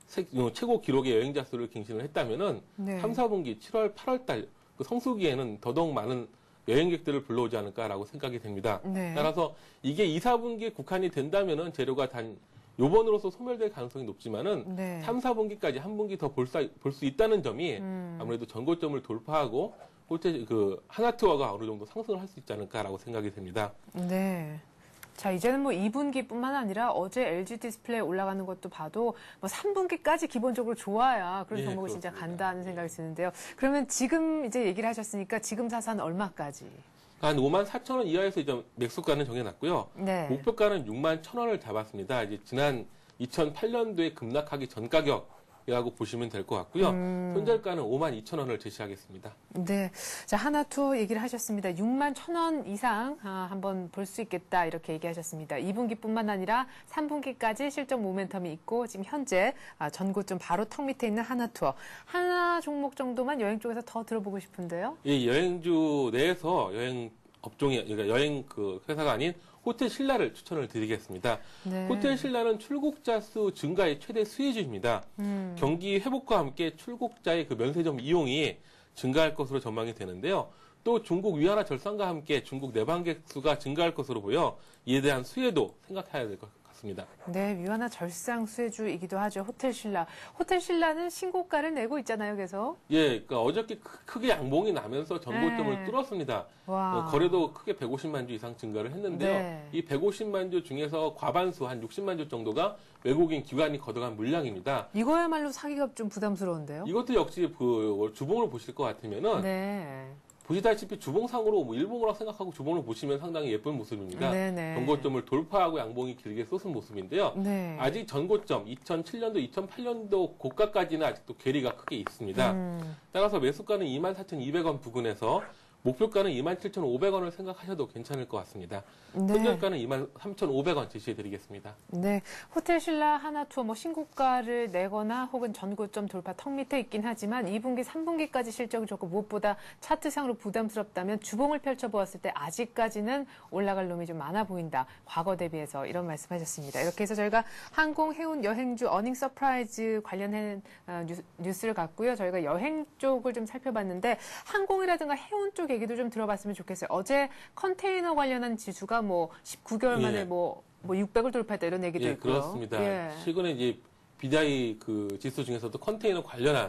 최고 기록의 여행자 수를 갱신을 했다면은 네. 삼, 사분기 칠월, 팔월 달 그 성수기에는 더더욱 많은 여행객들을 불러오지 않을까라고 생각이 됩니다. 네. 따라서 이게 이, 사분기에 국한이 된다면은 재료가 단 요번으로서 소멸될 가능성이 높지만은 네. 삼, 사분기까지 한 분기 더 볼 수 있다는 점이 음. 아무래도 전고점을 돌파하고 호텔 그 하나투어가 어느 정도 상승을 할 수 있지 않을까라고 생각이 됩니다. 네. 자, 이제는 뭐 이 분기뿐만 아니라 어제 엘지 디스플레이 올라가는 것도 봐도 뭐 삼 분기까지 기본적으로 좋아야 그런 예, 종목이 진짜 그렇습니다. 간다는 생각이 드는데요. 그러면 지금 이제 얘기를 하셨으니까 지금 사산 얼마까지? 한 오만 사천 원 이하에서 이제 매수가는 정해놨고요. 네. 목표가는 육만 천 원을 잡았습니다. 이제 지난 이천팔 년도에 급락하기 전 가격이라고 보시면 될 것 같고요. 음. 손절가는 오만 이천 원을 제시하겠습니다. 네. 자, 하나투어 얘기를 하셨습니다. 육만 천 원 이상 아, 한번 볼 수 있겠다 이렇게 얘기하셨습니다. 이 분기뿐만 아니라 삼 분기까지 실적 모멘텀이 있고 지금 현재 아, 전고점 바로 턱 밑에 있는 하나투어. 하나 종목 정도만 여행 쪽에서 더 들어보고 싶은데요. 이 여행주 내에서 여행 업종이 그러니까 여행 그 회사가 아닌 호텔 신라를 추천을 드리겠습니다. 네. 호텔 신라는 출국자 수 증가의 최대 수혜주입니다. 음. 경기 회복과 함께 출국자의 그 면세점 이용이 증가할 것으로 전망이 되는데요. 또 중국 위안화 절상과 함께 중국 내방객 수가 증가할 것으로 보여 이에 대한 수혜도 생각해야 될 것 같습니다. 네, 위안화 절상 수혜주이기도 하죠. 호텔 신라. 호텔 신라는 신고가를 내고 있잖아요, 계속. 예, 그러니까 어저께 크- 크게 양봉이 나면서 전고점을 네. 뚫었습니다. 와. 어, 거래도 크게 백오십만 주 이상 증가를 했는데요. 네. 이 백오십만 주 중에서 과반수 한 육십만 주 정도가 외국인 기관이 걷어간 물량입니다. 이거야말로 사기가 좀 부담스러운데요. 이것도 역시 그 주봉을 보실 것 같으면은 네. 보시다시피 주봉상으로 뭐 일봉으로 생각하고 주봉을 보시면 상당히 예쁜 모습입니다. 네네. 전고점을 돌파하고 양봉이 길게 솟은 모습인데요. 네. 아직 전고점 이천칠 년도, 이천팔 년도 고가까지는 아직도 괴리가 크게 있습니다. 음. 따라서 매수가는 이만 사천이백 원 부근에서 목표가는 이만 칠천오백 원을 생각하셔도 괜찮을 것 같습니다. 네. 손절가는 이만 삼천오백 원 제시해드리겠습니다. 네. 호텔 신라 하나투어 뭐 신고가를 내거나 혹은 전고점 돌파 턱 밑에 있긴 하지만 이 분기, 삼 분기까지 실적이 좋고 무엇보다 차트상으로 부담스럽다면 주봉을 펼쳐보았을 때 아직까지는 올라갈 놈이 좀 많아 보인다. 과거 대비해서 이런 말씀하셨습니다. 이렇게 해서 저희가 항공, 해운, 여행주 어닝 서프라이즈 관련한 어, 뉴스, 뉴스를 갖고요. 저희가 여행 쪽을 좀 살펴봤는데 항공이라든가 해운 쪽 얘기도 좀 들어봤으면 좋겠어요. 어제 컨테이너 관련한 지수가 뭐 십구 개월 만에 예. 뭐, 뭐 육백을 돌파했다 이런 얘기도 예, 있고요. 그렇습니다. 예. 최근에 이제 비다이 그 지수 중에서도 컨테이너 관련한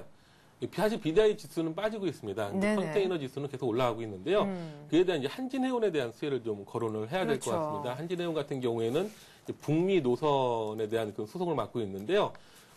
사실 비다이 지수는 빠지고 있습니다. 근데 네네. 컨테이너 지수는 계속 올라가고 있는데요. 음. 그에 대한 이제 한진해운에 대한 수혜를 좀 거론을 해야 될 것 그렇죠. 같습니다. 한진해운 같은 경우에는 이제 북미 노선에 대한 그 소송을 맡고 있는데요.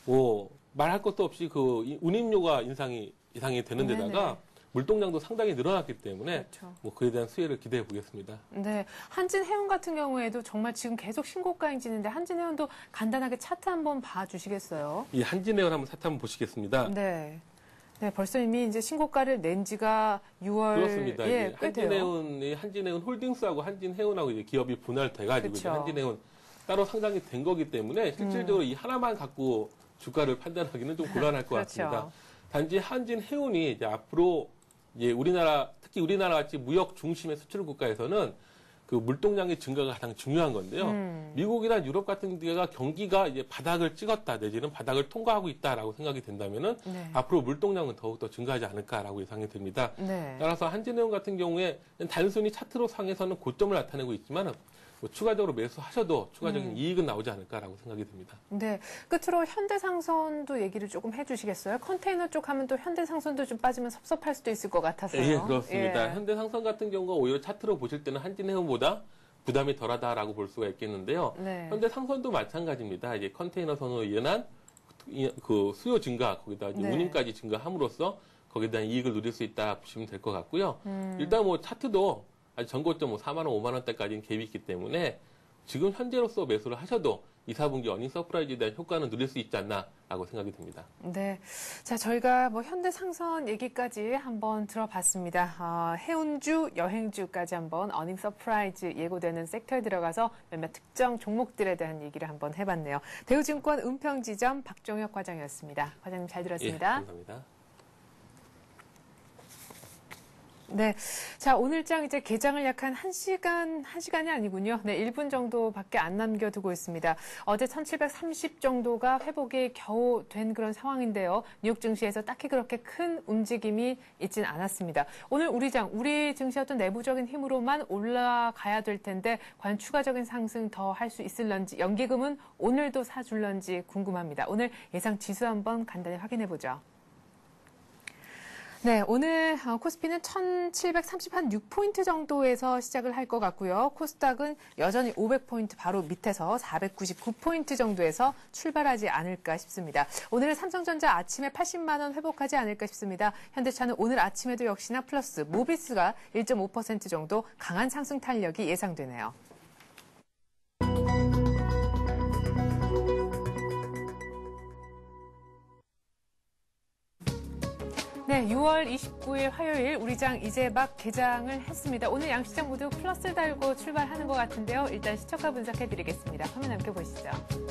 뭐 말할 것도 없이 그 이- 운임료가 인상이 이상이 되는 데다가 네네. 물동량도 상당히 늘어났기 때문에 그렇죠. 뭐 그에 대한 수혜를 기대해 보겠습니다. 네, 한진해운 같은 경우에도 정말 지금 계속 신고가 행진인데 한진해운도 간단하게 차트 한번 봐주시겠어요? 이 한진해운 한번 사태 한번 보시겠습니다. 네. 네, 벌써 이미 이제 신고가를 낸 지가 유월 그렇습니다. 예, 이제 꽤 돼요. 한진해운이 한진해운 홀딩스하고 한진해운하고 이제 기업이 분할돼가지고 이제 그쵸. 한진해운 따로 상장이 된 거기 때문에 실질적으로 이 하나만 갖고 주가를 판단하기는 좀 곤란할 것 그렇죠. 같습니다. 단지 한진해운이 이제 앞으로 이제 우리나라 특히 우리나라 같이 무역 중심의 수출 국가에서는 그 물동량의 증가가 가장 중요한 건데요. 음. 미국이나 유럽 같은 데가 경기가 이제 바닥을 찍었다 내지는 바닥을 통과하고 있다라고 생각이 된다면은 네. 앞으로 물동량은 더욱더 증가하지 않을까라고 예상이 됩니다. 네. 따라서 한진해운 같은 경우에 단순히 차트로 상에서는 고점을 나타내고 있지만 뭐 추가적으로 매수하셔도 추가적인 음. 이익은 나오지 않을까라고 생각이 듭니다. 네. 끝으로 현대상선도 얘기를 조금 해주시겠어요? 컨테이너 쪽 하면 또 현대상선도 좀 빠지면 섭섭할 수도 있을 것 같아서요. 예, 그렇습니다. 예. 현대상선 같은 경우가 오히려 차트로 보실 때는 한진해운보다 부담이 덜하다라고 볼 수가 있겠는데요. 네. 현대상선도 마찬가지입니다. 이제 컨테이너선으로 인한 그 수요 증가, 거기다 이제 네. 운임까지 증가함으로써 거기에 대한 이익을 누릴 수 있다 보시면 될 것 같고요. 음. 일단 뭐 차트도 아직 전고점 뭐 사만 원, 오만 원대까지는 갭이 있기 때문에 지금 현재로서 매수를 하셔도 이, 사분기 어닝 서프라이즈에 대한 효과는 누릴 수 있지 않나라고 생각이 듭니다. 네. 자, 저희가 뭐 현대상선 얘기까지 한번 들어봤습니다. 어, 해운주, 여행주까지 한번 어닝 서프라이즈 예고되는 섹터에 들어가서 몇몇 특정 종목들에 대한 얘기를 한번 해봤네요. 대우증권 은평지점 박종혁 과장이었습니다. 과장님 잘 들었습니다. 예, 감사합니다. 네. 자, 오늘장 이제 개장을 약 한 한 시간, 한 시간이 아니군요. 네, 일 분 정도밖에 안 남겨두고 있습니다. 어제 천칠백삼십 정도가 회복이 겨우 된 그런 상황인데요. 뉴욕 증시에서 딱히 그렇게 큰 움직임이 있진 않았습니다. 오늘 우리 장, 우리 증시 어떤 내부적인 힘으로만 올라가야 될 텐데 과연 추가적인 상승 더 할 수 있을런지, 연기금은 오늘도 사줄런지 궁금합니다. 오늘 예상 지수 한번 간단히 확인해 보죠. 네, 오늘 코스피는 천칠백삼십육 포인트 정도에서 시작을 할 것 같고요. 코스닥은 여전히 오백 포인트 바로 밑에서 사백구십구 포인트 정도에서 출발하지 않을까 싶습니다. 오늘은 삼성전자 아침에 팔십만 원 회복하지 않을까 싶습니다. 현대차는 오늘 아침에도 역시나 플러스, 모비스가 일 점 오 퍼센트 정도 강한 상승 탄력이 예상되네요. 네, 유월 이십구일 화요일 우리 장 이제 막 개장을 했습니다. 오늘 양시장 모두 플러스 달고 출발하는 것 같은데요. 일단 시초가 분석해드리겠습니다. 화면 함께 보시죠.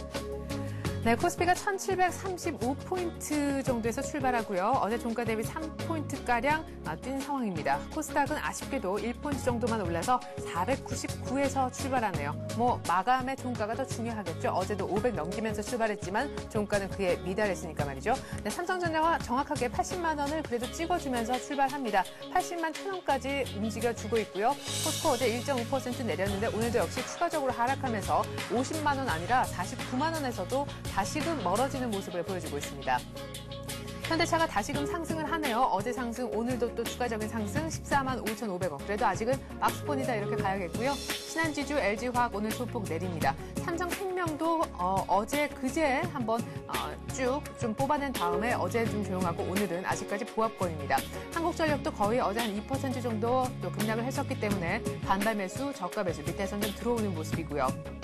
네, 코스피가 천칠백삼십오 포인트 정도에서 출발하고요. 어제 종가 대비 삼 포인트가량 뛴 상황입니다. 코스닥은 아쉽게도 일 포인트 정도만 올라서 사백구십구에서 출발하네요. 뭐 마감의 종가가 더 중요하겠죠. 어제도 오백 넘기면서 출발했지만 종가는 그에 미달했으니까 말이죠. 네, 삼성전자가 정확하게 팔십만 원을 그래도 찍어주면서 출발합니다. 팔십만 천 원까지 움직여주고 있고요. 포스코 어제 일 점 오 퍼센트 내렸는데 오늘도 역시 추가적으로 하락하면서 오십만 원 아니라 사십구만 원에서도 다시금 멀어지는 모습을 보여주고 있습니다. 현대차가 다시금 상승을 하네요. 어제 상승, 오늘도 또 추가적인 상승 십사만 오천오백 원. 그래도 아직은 박스권이다 이렇게 가야겠고요. 신한지주, 엘지화학 오늘 소폭 내립니다. 삼성생명도 어, 어제 그제 한번 어, 쭉 좀 뽑아낸 다음에 어제 좀 조용하고 오늘은 아직까지 보합권입니다. 한국전력도 거의 어제 한 이 퍼센트 정도 또 급락을 했었기 때문에 반발 매수, 저가 매수 밑에선 좀 들어오는 모습이고요.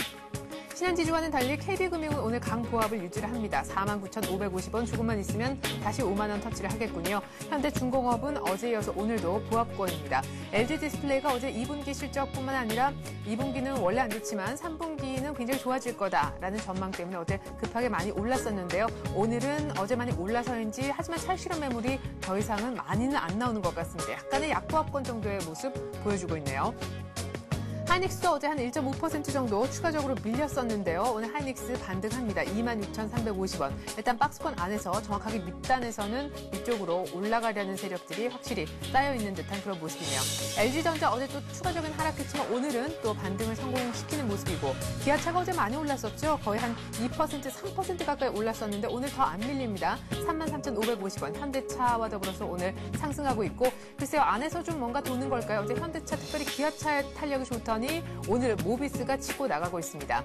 신한지주와는 달리 케이비금융은 오늘 강보합을 유지를 합니다. 사만 구천오백오십 원 조금만 있으면 다시 오만 원 터치를 하겠군요. 현대중공업은 어제 이어서 오늘도 보합권입니다. 엘지디스플레이가 어제 이 분기 실적뿐만 아니라 이 분기는 원래 안 좋지만 삼 분기는 굉장히 좋아질 거다라는 전망 때문에 어제 급하게 많이 올랐었는데요. 오늘은 어제 많이 올라서인지 하지만 찰실현 매물이 더 이상은 많이는 안 나오는 것 같습니다. 약간의 약보합권 정도의 모습 보여주고 있네요. 하이닉스도 어제 한 일 점 오 퍼센트 정도 추가적으로 밀렸었는데요. 오늘 하이닉스 반등합니다. 이만 육천삼백오십 원. 일단 박스권 안에서 정확하게 밑단에서는 위쪽으로 올라가려는 세력들이 확실히 쌓여있는 듯한 그런 모습이네요. 엘지전자 어제 또 추가적인 하락했지만 오늘은 또 반등을 성공시키는 모습이고 기아차가 어제 많이 올랐었죠. 거의 한 이 퍼센트, 삼 퍼센트 가까이 올랐었는데 오늘 더 안 밀립니다. 삼만 삼천오백오십 원. 현대차와 더불어서 오늘 상승하고 있고 글쎄요. 안에서 좀 뭔가 도는 걸까요? 어제 현대차 특별히 기아차의 탄력이 좋더니 오늘 모비스가 치고 나가고 있습니다.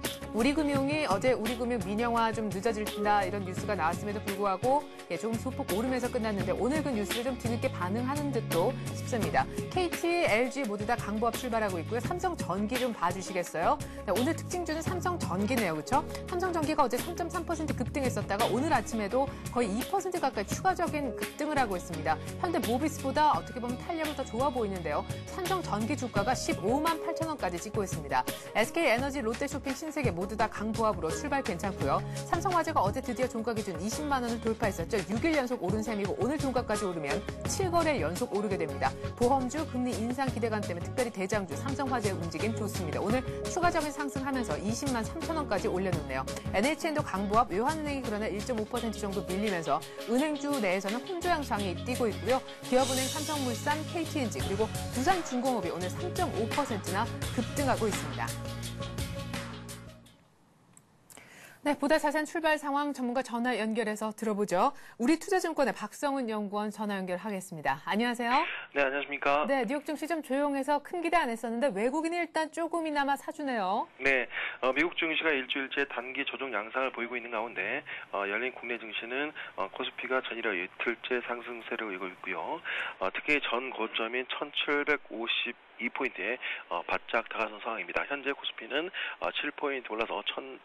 우리금융이 어제 우리금융 민영화 좀 늦어질다 이런 뉴스가 나왔음에도 불구하고 예, 좀 소폭 오르면서 끝났는데 오늘 그 뉴스를 좀 뒤늦게 반응하는 듯도 싶습니다. 케이티, 엘지 모두 다 강보합 출발하고 있고요. 삼성전기 좀 봐주시겠어요? 네, 오늘 특징주는 삼성전기네요. 그렇죠? 삼성전기가 어제 삼 점 삼 퍼센트 급등했었다가 오늘 아침에도 거의 이 퍼센트 가까이 추가적인 급등을 하고 있습니다. 현대 모비스보다 어떻게 보면 탄력은 더 좋아 보이는데요. 삼성전기 주가가 십오만 팔천 원까지 찍고 있습니다. 에스케이에너지, 롯데쇼핑, 신세계 모두 다 강보합으로 출발 괜찮고요. 삼성화재가 어제 드디어 종가 기준 이십만 원을 돌파했었죠. 육 일 연속 오른 셈이고 오늘 종가까지 오르면 칠 거래 연속 오르게 됩니다. 보험주, 금리 인상 기대감 때문에 특별히 대장주 삼성화재 움직임 좋습니다. 오늘 추가적인 상승하면서 이십만 삼천 원까지 올려놓네요. 엔에이치엔도 강보합, 외환은행이 그러나 일 점 오 퍼센트 정도 밀리면서 은행주 내에서는 혼조양상이 뛰고 있고요. 기업은행, 삼성물산, 케이티엔지 그리고 두산중공업이 오늘 삼 점 오 퍼센트나 급등하고 있습니다. 네, 보다 자세한 출발 상황 전문가 전화 연결해서 들어보죠. 우리투자증권의 박성은 연구원 전화 연결하겠습니다. 안녕하세요. 네, 안녕하십니까. 네, 뉴욕 증시 좀 조용해서 큰 기대 안 했었는데 외국인이 일단 조금이나마 사주네요. 네, 어, 미국 증시가 일주일째 단기 조정 양상을 보이고 있는 가운데 어, 열린 국내 증시는 어, 코스피가 전일화 이틀째 상승세를 이고 있고요. 어, 특히 전 고점인 천칠백오십이 포인트에 어, 바짝 다가선 상황입니다. 현재 코스피는 어, 칠 포인트 올라서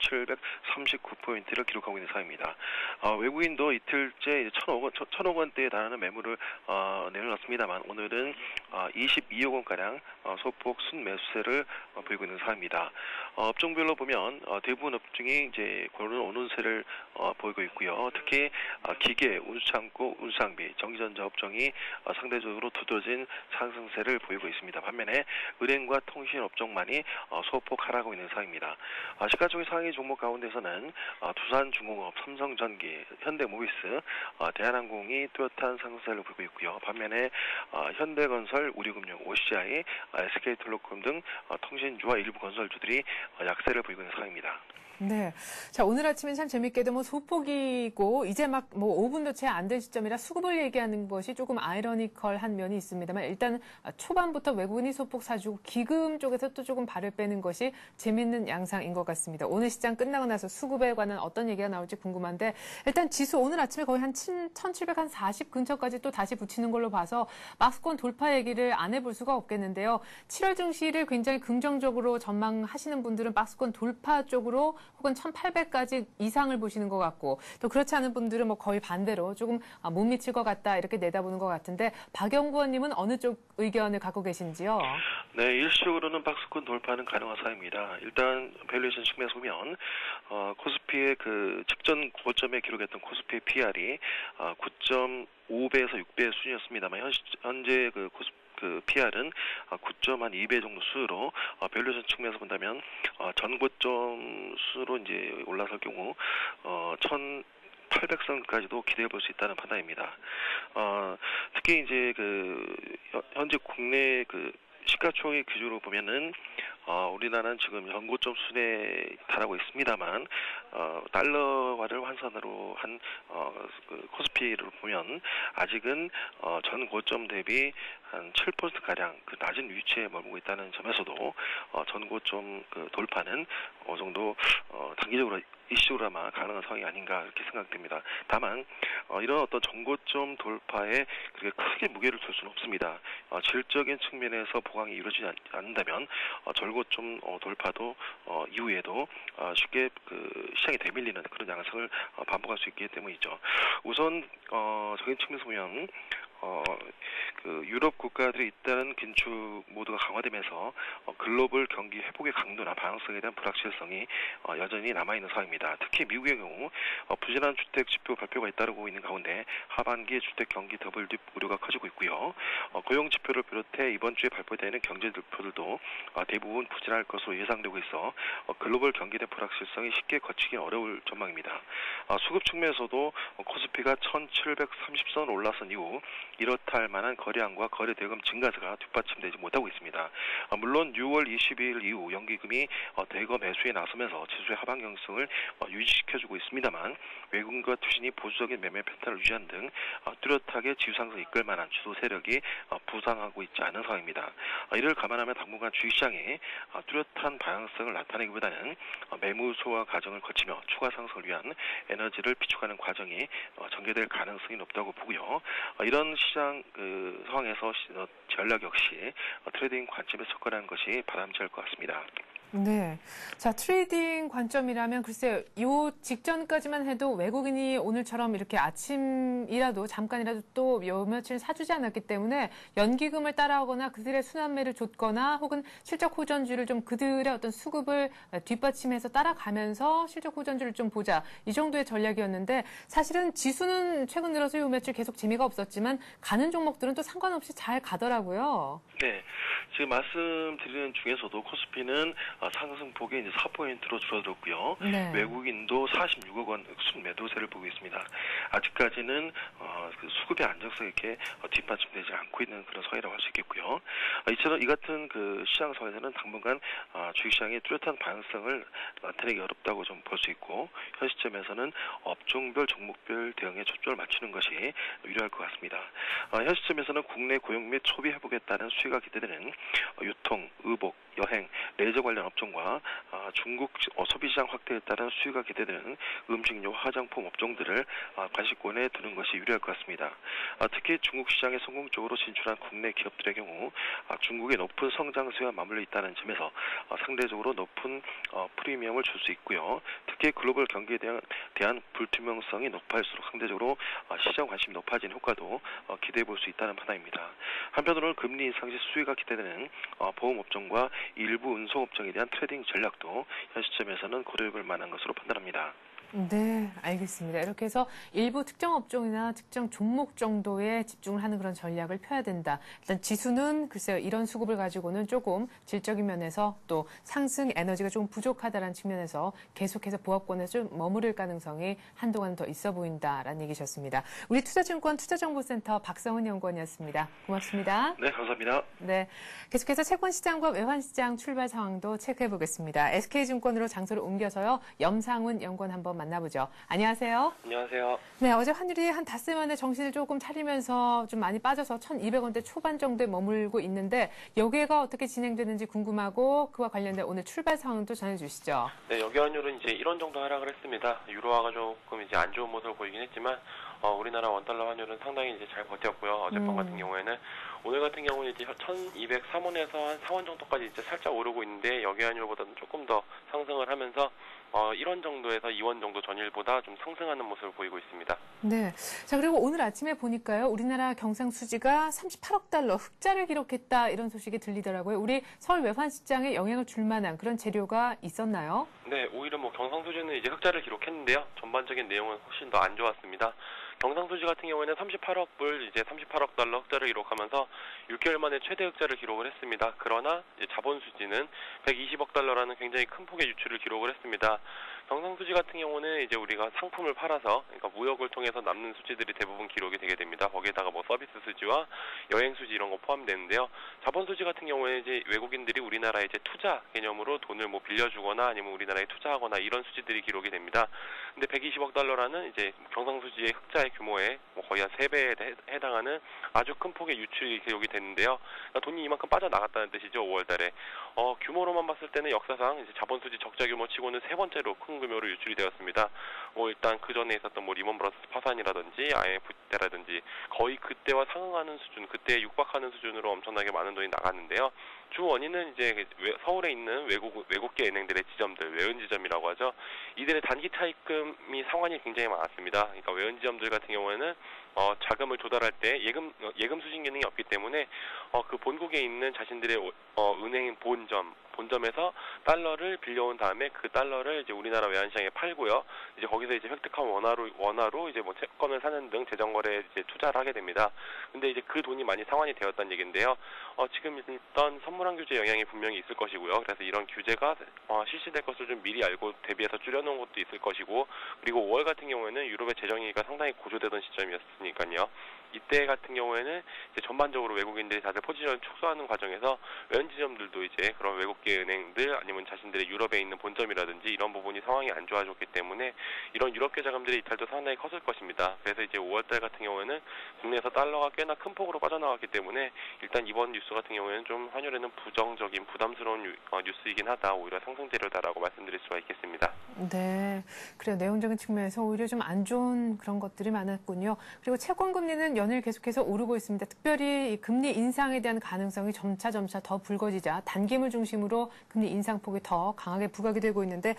천칠백삼십구 포인트를 기록하고 있는 상황입니다. 어, 외국인도 이틀째 천억 원, 천억 원대에 달하는 매물을 어, 내려놨습니다만 오늘은 어, 이십이억 원가량 어, 소폭 순매수세를 어, 보이고 있는 상황입니다. 어, 업종별로 보면 어, 대부분 업종이 이제 고른 오는세를 어, 보이고 있고요. 특히 어, 기계, 운수창고, 운수장비, 전기전자 업종이 어, 상대적으로 두드러진 상승세를 보이고 있습니다. 반면에 은행과 통신 업종만이 어, 소폭 하락하고 있는 상황입니다. 어, 시가총액 상위 종목 가운데서는 어, 두산중공업, 삼성전기, 현대모비스, 어, 대한항공이 뚜렷한 상승세를 보이고 있고요. 반면에 어, 현대건설, 우리금융, 오씨아이, 어, 에스케이텔레콤 등 어, 통신주와 일부 건설주들이 어, 약세를 보이고 있는 상황입니다. 네. 자, 오늘 아침엔 참 재밌게도 뭐 소폭이고 이제 막 뭐 오 분도 채 안 된 시점이라 수급을 얘기하는 것이 조금 아이러니컬한 면이 있습니다만 일단 초반부터 외국인이 소폭 사주고 기금 쪽에서 또 조금 발을 빼는 것이 재밌는 양상인 것 같습니다. 오늘 시장 끝나고 나서 수급에 관한 어떤 얘기가 나올지 궁금한데 일단 지수 오늘 아침에 거의 한 천칠백사십 근처까지 또 다시 붙이는 걸로 봐서 박스권 돌파 얘기를 안 해볼 수가 없겠는데요. 칠월 증시를 굉장히 긍정적으로 전망하시는 분들은 박스권 돌파 쪽으로 혹은 천팔백까지 이상을 보시는 것 같고 또 그렇지 않은 분들은 뭐 거의 반대로 조금 못 미칠 것 같다 이렇게 내다보는 것 같은데 박연구원님은 어느 쪽 의견을 갖고 계신지요? 네, 일시적으로는 박스권 돌파는 가능한 사항입니다. 일단 밸류에이션 측면에서 보면 어, 코스피의 그 직전 고점에 기록했던 코스피의 피알이 어, 구 점 오 배에서 육 배 수준이었습니다만 현, 현재 그 코스피 그 피알은 구 점 이 배 정도 수로 어, 밸류에이션 측면에서 본다면 어, 전고점 수로 이제 올라설 경우 어, 천팔백 선까지도 기대해 볼 수 있다는 판단입니다. 어, 특히 이제 그 현재 국내 그 시가총액 기준으로 보면은 어, 우리나라는 지금 연고점 수준에 달하고 있습니다만 어, 달러화를 환산으로 한 어, 그 코스피를 보면 아직은 어, 전 고점 대비 한 칠 퍼센트 가량 그 낮은 위치에 머물고 있다는 점에서도 어, 전 고점 그 돌파는 어느 정도 어, 단기적으로 이슈로 아마 가능한 상황이 아닌가 이렇게 생각됩니다. 다만 어, 이런 어떤 전고점 돌파에 그렇게 크게 무게를 둘 수는 없습니다. 어, 질적인 측면에서 보강이 이루어지지 않, 않는다면 어, 절고점 어, 돌파도 어, 이후에도 어, 쉽게 그 시장이 대밀리는 그런 양상을 어, 반복할 수 있기 때문이죠. 우선 어, 적인 측면에서 보면 어, 그 유럽 국가들이 잇따른 긴축 모드가 강화되면서 어, 글로벌 경기 회복의 강도나 방향성에 대한 불확실성이 어, 여전히 남아있는 상황입니다. 특히 미국의 경우 어, 부진한 주택 지표 발표가 잇따르고 있는 가운데 하반기 주택 경기 더블 딥 우려가 커지고 있고요. 어, 고용 지표를 비롯해 이번 주에 발표되는 경제 지표들도 어, 대부분 부진할 것으로 예상되고 있어 어, 글로벌 경기에 대한 불확실성이 쉽게 거치기 어려울 전망입니다. 어, 수급 측면에서도 어, 코스피가 천칠백삼십 선 올라선 이후 이렇다 할 만한 거래량과 거래 대금 증가세가 뒷받침되지 못하고 있습니다. 어, 물론 유월 이십이일 이후 연기금이 어, 대거 매수에 나서면서 지수의 하방 경성을 어, 유지시켜주고 있습니다만 외국인과 투신이 보수적인 매매 패턴을 유지한 등 어, 뚜렷하게 지수 상승을 이끌 만한 주도 세력이 어, 부상하고 있지 않은 상황입니다. 어, 이를 감안하면 당분간 주식시장에 어, 뚜렷한 방향성을 나타내기보다는 어, 매물 소화 과정을 거치며 추가 상승을 위한 에너지를 비축하는 과정이 어, 전개될 가능성이 높다고 보고요. 어, 이런 시장 그 상황에서 어, 전략 역시 어, 트레이딩 관점에서 접근하는 것이 바람직할 것 같습니다. 네. 자, 트레이딩 관점이라면 글쎄요, 요 직전까지만 해도 외국인이 오늘처럼 이렇게 아침이라도 잠깐이라도 또 요 며칠 사주지 않았기 때문에 연기금을 따라오거나 그들의 순환매를 줬거나 혹은 실적 호전주를 좀 그들의 어떤 수급을 뒷받침해서 따라가면서 실적 호전주를 좀 보자. 이 정도의 전략이었는데 사실은 지수는 최근 들어서 요 며칠 계속 재미가 없었지만 가는 종목들은 또 상관없이 잘 가더라고요. 네. 지금 말씀드리는 중에서도 코스피는 어, 상승폭이 이제 사 포인트로 줄어들었고요. 네. 외국인도 사십육억 원 순매도세를 보고 있습니다. 아직까지는 어, 그 수급의 안정성이 이렇게 어, 뒷받침되지 않고 있는 그런 상황이라고 할 수 있겠고요. 어, 이처럼 이 같은 그 시장 상황에서는 당분간 어, 주식시장의 뚜렷한 방향성을 나타내기 어렵다고 좀 볼 수 있고, 현 시점에서는 업종별 종목별 대응에 초점을 맞추는 것이 유리할 것 같습니다. 어, 현 시점에서는 국내 고용 및 소비 회복에 따른 수혜가 기대되는 어, 유통, 의복, 여행, 레저 관련 업종과 어, 중국 어, 소비시장 확대에 따른 수혜가 기대되는 음식료, 화장품 업종들을 어, 관심권에 두는 것이 유리할 것 같습니다. 어, 특히 중국 시장에 성공적으로 진출한 국내 기업들의 경우 어, 중국의 높은 성장세와 맞물려 있다는 점에서 어, 상대적으로 높은 어, 프리미엄을 줄 수 있고요. 특히 글로벌 경기에 대한, 대한 불투명성이 높아질수록 상대적으로 어, 시장 관심이 높아지는 효과도 어, 기대해 볼 수 있다는 판단입니다. 한편으로는 금리 인상 시 수혜가 기대되는 어, 보험 업종과 일부 운송 업종에 대한 트레이딩 전략도 현 시점에서는 고려해 볼 만한 것으로 판단합니다. 네, 알겠습니다. 이렇게 해서 일부 특정 업종이나 특정 종목 정도에 집중을 하는 그런 전략을 펴야 된다. 일단 지수는 글쎄요, 이런 수급을 가지고는 조금 질적인 면에서 또 상승 에너지가 좀 부족하다는 측면에서 계속해서 보합권에 좀 머무를 가능성이 한동안 더 있어 보인다라는 얘기셨습니다. 우리 투자증권 투자정보센터 박성은 연구원이었습니다. 고맙습니다. 네, 감사합니다. 네, 계속해서 채권시장과 외환시장 출발 상황도 체크해 보겠습니다. 에스케이증권으로 장소를 옮겨서요, 염상훈 연구원 한번 만나보죠. 안녕하세요. 안녕하세요. 네, 어제 환율이 한 닷새 만에 정신을 조금 차리면서 좀 많이 빠져서 천이백 원대 초반 정도에 머물고 있는데 여기가 어떻게 진행되는지 궁금하고 그와 관련된 오늘 출발 상황도 전해주시죠. 네, 여기 환율은 이제 일 원 정도 하락을 했습니다. 유로화가 조금 이제 안 좋은 모습을 보이긴 했지만 어, 우리나라 원달러 환율은 상당히 이제 잘 버텼고요. 어젯밤 음. 같은 경우에는 오늘 같은 경우는 이제 천이백삼 원에서 한 사 원 정도까지 이제 살짝 오르고 있는데 여기 환율보다는 조금 더 상승을 하면서 어, 일 원 정도에서 이 원 정도 전일보다 좀 상승하는 모습을 보이고 있습니다. 네. 자, 그리고 오늘 아침에 보니까요, 우리나라 경상수지가 삼십팔억 달러 흑자를 기록했다 이런 소식이 들리더라고요. 우리 서울 외환시장에 영향을 줄 만한 그런 재료가 있었나요? 네, 오히려 뭐 경상수지는 이제 흑자를 기록했는데요. 전반적인 내용은 훨씬 더 안 좋았습니다. 경상수지 같은 경우에는 삼십팔억 불, 이제 삼십팔억 달러 흑자를 기록하면서 육 개월 만에 최대 흑자를 기록을 했습니다. 그러나 이제 자본수지는 백이십억 달러라는 굉장히 큰 폭의 유출을 기록을 했습니다. 경상수지 같은 경우는 이제 우리가 상품을 팔아서, 그러니까 무역을 통해서 남는 수지들이 대부분 기록이 되게 됩니다. 거기에다가 뭐 서비스 수지와 여행 수지 이런 거 포함되는데요. 자본수지 같은 경우에 이제 외국인들이 우리나라에 이제 투자 개념으로 돈을 뭐 빌려주거나 아니면 우리나라에 투자하거나 이런 수지들이 기록이 됩니다. 근데 백이십억 달러라는 이제 경상수지의 흑자의 규모에 뭐 거의 한 세 배에 해당하는 아주 큰 폭의 유출이 기록이 됐는데요. 그러니까 돈이 이만큼 빠져나갔다는 뜻이죠. 오월 달에. 어, 규모로만 봤을 때는 역사상 이제 자본수지 적자 규모 치고는 세 번째로 큰 규모로 유출이 되었습니다. 뭐 일단 그 전에 있었던 뭐 리먼 브러더스 파산이라든지 아이엠에프 때라든지 거의 그때와 상응하는 수준, 그때에 육박하는 수준으로 엄청나게 많은 돈이 나갔는데요. 주 원인은 이제 서울에 있는 외국 외국계 은행들의 지점들, 외은지점이라고 하죠. 이들의 단기 차입금이 상환이 굉장히 많았습니다. 그러니까 외은지점들 같은 경우에는 어, 자금을 조달할 때 예금 예금 수신 기능이 없기 때문에 어, 그 본국에 있는 자신들의 어, 은행 본점 본점에서 달러를 빌려온 다음에 그 달러를 이제 우리나라 외환시장에 팔고요. 이제 거기서 이제 획득한 원화로 원화로 이제 뭐 채권을 사는 등 재정거래에 이제 투자를 하게 됩니다. 근데 이제 그 돈이 많이 상환이 되었다는 얘기인데요. 어, 지금 일단 선물한 규제 영향이 분명히 있을 것이고요. 그래서 이런 규제가 어, 실시될 것을 좀 미리 알고 대비해서 줄여놓은 것도 있을 것이고, 그리고 오월 같은 경우에는 유럽의 재정위기가 상당히 고조되던 시점이었으니까요. 이때 같은 경우에는 이제 전반적으로 외국인들이 다들 포지션을 축소하는 과정에서 외환지점들도 이제 그런 외국계 은행들 아니면 자신들의 유럽에 있는 본점이라든지 이런 부분이 상황이 안 좋아졌기 때문에 이런 유럽계 자금들의 이탈도 상당히 컸을 것입니다. 그래서 이제 오월달 같은 경우에는 국내에서 달러가 꽤나 큰 폭으로 빠져나갔기 때문에 일단 이번 뉴스 같은 경우에는 좀 환율에는 부정적인 부담스러운 유, 어, 뉴스이긴 하다, 오히려 상승 재료다라고 말씀드릴 수가 있겠습니다. 네, 그래요. 내용적인 측면에서 오히려 좀 안 좋은 그런 것들이 많았군요. 그리고 채권금리는 연일 계속해서 오르고 있습니다. 특별히 이 금리 인상에 대한 가능성이 점차 점차 더 불거지자 단기물 중심으로 금리 인상폭이 더 강하게 부각이 되고 있는데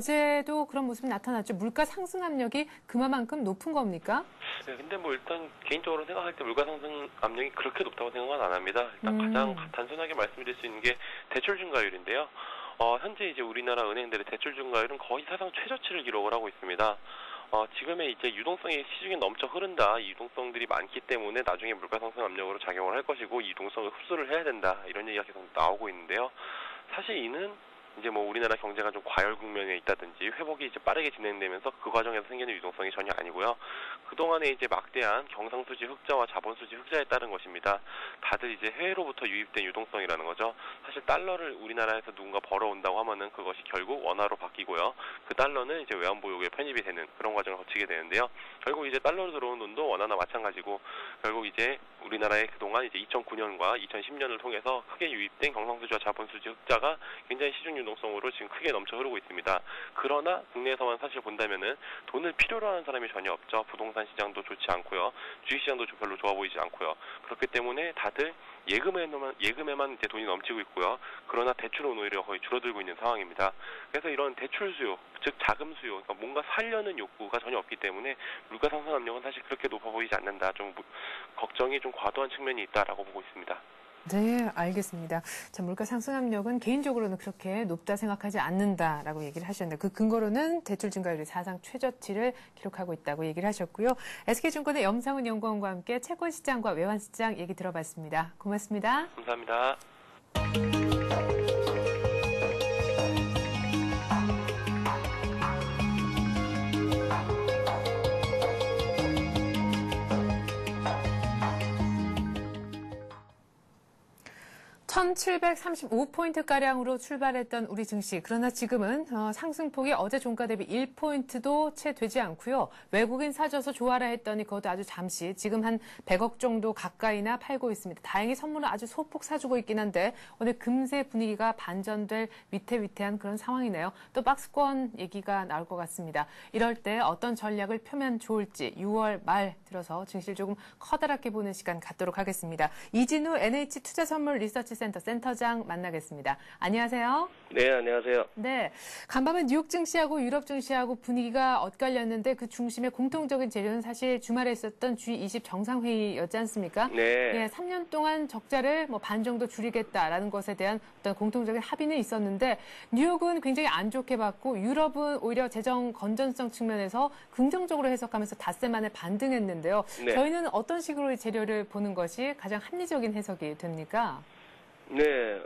어제도 그런 모습이 나타났죠. 물가 상승 압력이 그만큼 높은 겁니까? 네, 근데 뭐 일단 개인적으로 생각할 때 물가 상승 압력이 그렇게 높다고 생각은 안 합니다. 일단 음. 가장 단순하게 말씀드릴 수 있는 게 대출 증가율인데요. 어, 현재 이제 우리나라 은행들의 대출 증가율은 거의 사상 최저치를 기록을 하고 있습니다. 어, 지금의 이제 유동성이 시중에 넘쳐 흐른다. 이 유동성들이 많기 때문에 나중에 물가 상승 압력으로 작용을 할 것이고 이 유동성을 흡수를 해야 된다. 이런 얘기가 계속 나오고 있는데요. 사실 이는 이제 뭐 우리나라 경제가 좀 과열 국면에 있다든지 회복이 이제 빠르게 진행되면서 그 과정에서 생기는 유동성이 전혀 아니고요. 그동안에 이제 막대한 경상수지 흑자와 자본수지 흑자에 따른 것입니다. 다들 이제 해외로부터 유입된 유동성이라는 거죠. 사실 달러를 우리나라에서 누군가 벌어온다고 하면은 그것이 결국 원화로 바뀌고요. 그 달러는 이제 외환보유고에 편입이 되는 그런 과정을 거치게 되는데요. 결국 이제 달러로 들어온 돈도 원화나 마찬가지고 결국 이제 우리나라의 그동안 이제 이천구 년과 이천십 년을 통해서 크게 유입된 경상수지와 자본수지 흑자가 굉장히 시중 유동성으로 지금 크게 넘쳐 흐르고 있습니다. 그러나 국내에서만 사실 본다면은 돈을 필요로 하는 사람이 전혀 없죠. 부동산 시장도 좋지 않고요. 주식시장도 별로 좋아 보이지 않고요. 그렇기 때문에 다들 예금에만, 예금에만 이제 돈이 넘치고 있고요. 그러나 대출은 오히려 거의 줄어들고 있는 상황입니다. 그래서 이런 대출 수요, 즉 자금 수요, 그러니까 뭔가 살려는 욕구가 전혀 없기 때문에 물가 상승 압력은 사실 그렇게 높아 보이지 않는다. 좀 걱정이 좀 과도한 측면이 있다라고 보고 있습니다. 네, 알겠습니다. 자, 물가 상승 압력은 개인적으로는 그렇게 높다 생각하지 않는다라고 얘기를 하셨는데 그 근거로는 대출 증가율이 사상 최저치를 기록하고 있다고 얘기를 하셨고요. 에스케이증권의 염상훈 연구원과 함께 채권시장과 외환시장 얘기 들어봤습니다. 고맙습니다. 감사합니다. 천칠백삼십오 포인트가량으로 출발했던 우리 증시. 그러나 지금은 어, 상승폭이 어제 종가 대비 일 포인트도 채 되지 않고요. 외국인 사줘서 좋아라 했더니 그것도 아주 잠시 지금 한 백억 정도 가까이나 팔고 있습니다. 다행히 선물을 아주 소폭 사주고 있긴 한데 오늘 금세 분위기가 반전될 위태위태한 그런 상황이네요. 또 박스권 얘기가 나올 것 같습니다. 이럴 때 어떤 전략을 펴면 좋을지 유월 말 들어서 증시를 조금 커다랗게 보는 시간 갖도록 하겠습니다. 이진우 엔에이치투자선물 리서치 센터 센터장 만나겠습니다. 안녕하세요. 네, 안녕하세요. 네, 간밤에 뉴욕 증시하고 유럽 증시하고 분위기가 엇갈렸는데 그 중심의 공통적인 재료는 사실 주말에 있었던 지 이십 정상회의였지 않습니까? 네. 예, 삼 년 동안 적자를 뭐 반 정도 줄이겠다라는 것에 대한 어떤 공통적인 합의는 있었는데 뉴욕은 굉장히 안 좋게 봤고 유럽은 오히려 재정 건전성 측면에서 긍정적으로 해석하면서 닷새 만에 반등했는데요. 네. 저희는 어떤 식으로 이 재료를 보는 것이 가장 합리적인 해석이 됩니까? 네,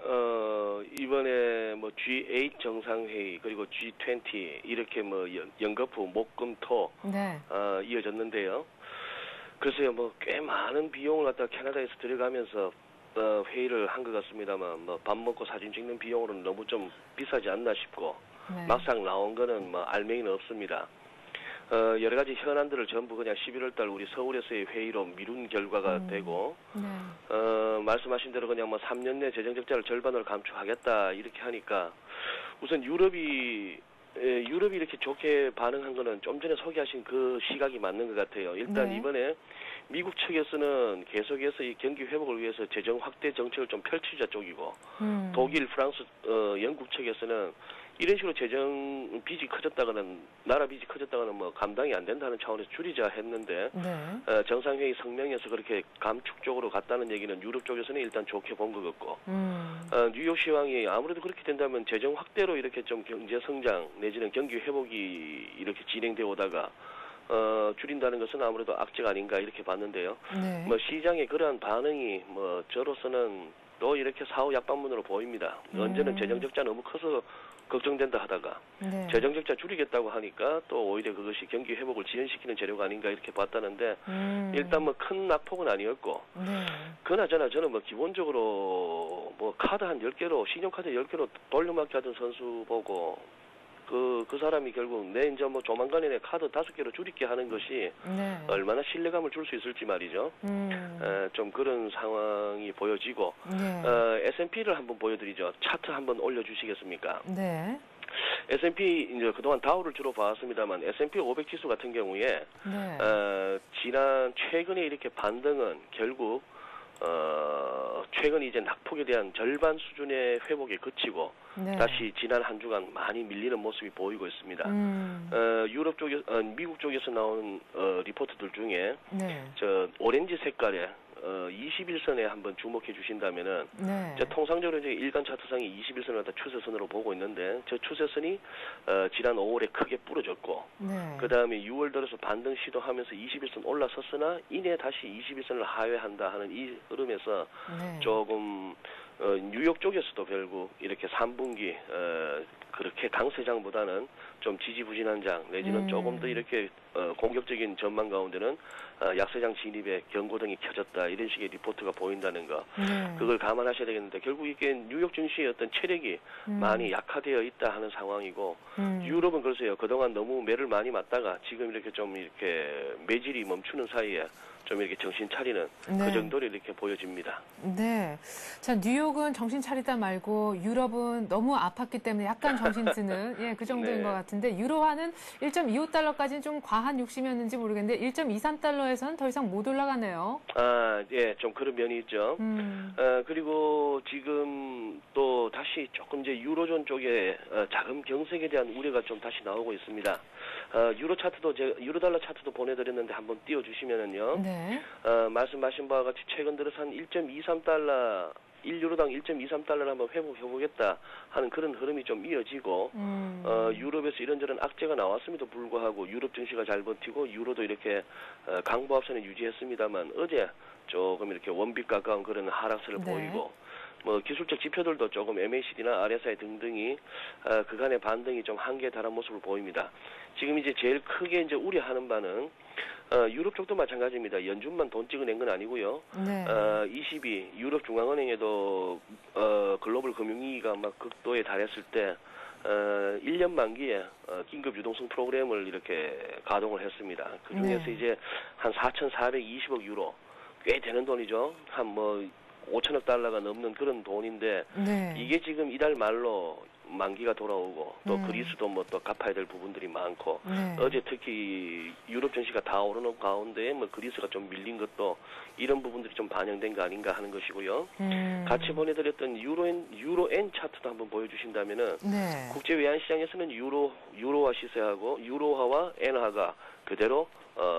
어, 이번에 뭐 지 에잇 정상회의 그리고 지 이십 이렇게 뭐 연, 연거푸 목금토 네. 어, 이어졌는데요. 글쎄요, 뭐 꽤 많은 비용을 갖다 캐나다에서 들어가면서 어, 회의를 한 것 같습니다만 뭐 밥 먹고 사진 찍는 비용으로는 너무 좀 비싸지 않나 싶고 네. 막상 나온 거는 뭐 알맹이는 없습니다. 어, 여러 가지 현안들을 전부 그냥 십일월 달 우리 서울에서의 회의로 미룬 결과가 음. 되고, 네. 어, 말씀하신 대로 그냥 뭐 삼 년 내 재정 적자를 절반으로 감축하겠다 이렇게 하니까 우선 유럽이 에, 유럽이 이렇게 좋게 반응한 거는 좀 전에 소개하신 그 시각이 맞는 것 같아요. 일단 네. 이번에 미국 측에서는 계속해서 이 경기 회복을 위해서 재정 확대 정책을 좀 펼치자 쪽이고, 음. 독일, 프랑스, 어, 영국 측에서는 이런 식으로 재정 빚이 커졌다가는 나라 빚이 커졌다가는 뭐 감당이 안 된다는 차원에서 줄이자 했는데 네. 어, 정상회의 성명에서 그렇게 감축 쪽으로 갔다는 얘기는 유럽 쪽에서는 일단 좋게 본 것 같고 음. 어, 뉴욕 시황이 아무래도 그렇게 된다면 재정 확대로 이렇게 좀 경제 성장 내지는 경기 회복이 이렇게 진행되어 오다가 어, 줄인다는 것은 아무래도 악재가 아닌가 이렇게 봤는데요. 네. 뭐 시장의 그러한 반응이 뭐 저로서는 또 이렇게 사후 약방문으로 보입니다. 음. 언제는 재정 적자 너무 커서 걱정된다 하다가 네. 재정 적자 줄이겠다고 하니까 또 오히려 그것이 경기 회복을 지연시키는 재료가 아닌가 이렇게 봤다는데 음. 일단 뭐 큰 낙폭은 아니었고 네. 그나저나 저는 뭐 기본적으로 뭐 카드 한 열 개로 신용카드 열 개로 돌려막기 하던 선수 보고 그, 그 사람이 결국 내 이제 뭐 조만간에 내 카드 다섯 개로 줄이게 하는 것이 네. 얼마나 신뢰감을 줄 수 있을지 말이죠. 음. 에, 좀 그런 상황이 보여지고 네. 어, 에스 앤 피를 한번 보여드리죠. 차트 한번 올려주시겠습니까? 네. 에스 앤 피 이제 그동안 다우를 주로 봐왔습니다만 에스 앤 피 오백 지수 같은 경우에 네. 어, 지난 최근에 이렇게 반등은 결국 어, 최근 이제 낙폭에 대한 절반 수준의 회복에 그치고 네. 다시 지난 한 주간 많이 밀리는 모습이 보이고 있습니다. 음. 어, 유럽 쪽에, 어, 미국 쪽에서 나오는 어, 리포트들 중에 네. 저 오렌지 색깔의 어, 이십일 선에 한번 주목해 주신다면은 네. 이제 통상적으로 이제 일간 차트상이 이십일 선을 갖다 추세선으로 보고 있는데 저 추세선이 어, 지난 오월에 크게 부러졌고 네. 그 다음에 유월 들어서 반등 시도하면서 이십일 선 올라섰으나 이내 다시 이십일 선을 하회한다 하는 이 흐름에서 네. 조금 어, 뉴욕 쪽에서도 결국 이렇게 삼 분기 어, 그렇게 강세장보다는 좀 지지부진한 장 내지는 음. 조금 더 이렇게 어, 공격적인 전망 가운데는 어, 약세장 진입에 경고등이 켜졌다 이런 식의 리포트가 보인다는 거 네. 그걸 감안하셔야 되겠는데 결국 이게 뉴욕 증시의 어떤 체력이 음. 많이 약화되어 있다 하는 상황이고 음. 유럽은 글쎄요 그동안 너무 매를 많이 맞다가 지금 이렇게 좀 이렇게 매질이 멈추는 사이에 좀 이렇게 정신 차리는 네. 그 정도로 이렇게 보여집니다. 네. 자, 뉴욕은 정신 차리다 말고 유럽은 너무 아팠기 때문에 약간 정신 드는 예, 그 정도인 네. 것 같은데 유로화는 일 점 이오 달러까지는 좀 과한 욕심이었는지 모르겠는데 일 점 이삼 달러에서는 더 이상 못 올라가네요. 아, 예, 좀 그런 면이 있죠. 음. 어, 그리고 지금 또 다시 조금 이제 유로존 쪽에 어, 자금 경색에 대한 우려가 좀 다시 나오고 있습니다. 어, 유로 차트도 제가 유로 달러 차트도 보내드렸는데 한번 띄워주시면은요. 네. 어, 말씀하신 바와 같이 최근 들어서 한 일 점 이삼 달러, 일 유로당 일 점 이삼 달러를 한번 회복해보겠다 하는 그런 흐름이 좀 이어지고, 음. 어, 유럽에서 이런저런 악재가 나왔음에도 불구하고 유럽 증시가 잘 버티고 유로도 이렇게 어, 강보 합선을 유지했습니다만 어제 조금 이렇게 원빛 가까운 그런 하락세를 네. 보이고, 뭐 기술적 지표들도 조금 엠에이시디나 알에스아이 등등이 어, 그간의 반등이 좀 한계에 달한 모습을 보입니다. 지금 이제 제일 크게 이제 우려하는 바는 어, 유럽 쪽도 마찬가지입니다. 연준만 돈 찍어낸 건 아니고요. 네. 어, 이십이 유럽 중앙은행에도 어, 글로벌 금융위기가 막 극도에 달했을 때 어, 일 년 만기에 어, 긴급 유동성 프로그램을 이렇게 가동을 했습니다. 그 중에서 네. 이제 한 사천사백이십억 유로 꽤 되는 돈이죠. 한 뭐 오천억 달러가 넘는 그런 돈인데 네. 이게 지금 이달 말로 만기가 돌아오고 또 음. 그리스도 뭐 또 갚아야 될 부분들이 많고 네. 어제 특히 유럽 증시가 다 오르는 가운데 뭐 그리스가 좀 밀린 것도 이런 부분들이 좀 반영된 거 아닌가 하는 것이고요. 음. 같이 보내드렸던 유로엔 유로엔 차트도 한번 보여주신다면은 네. 국제 외환 시장에서는 유로 유로화 시세하고 유로화와 엔화가 그대로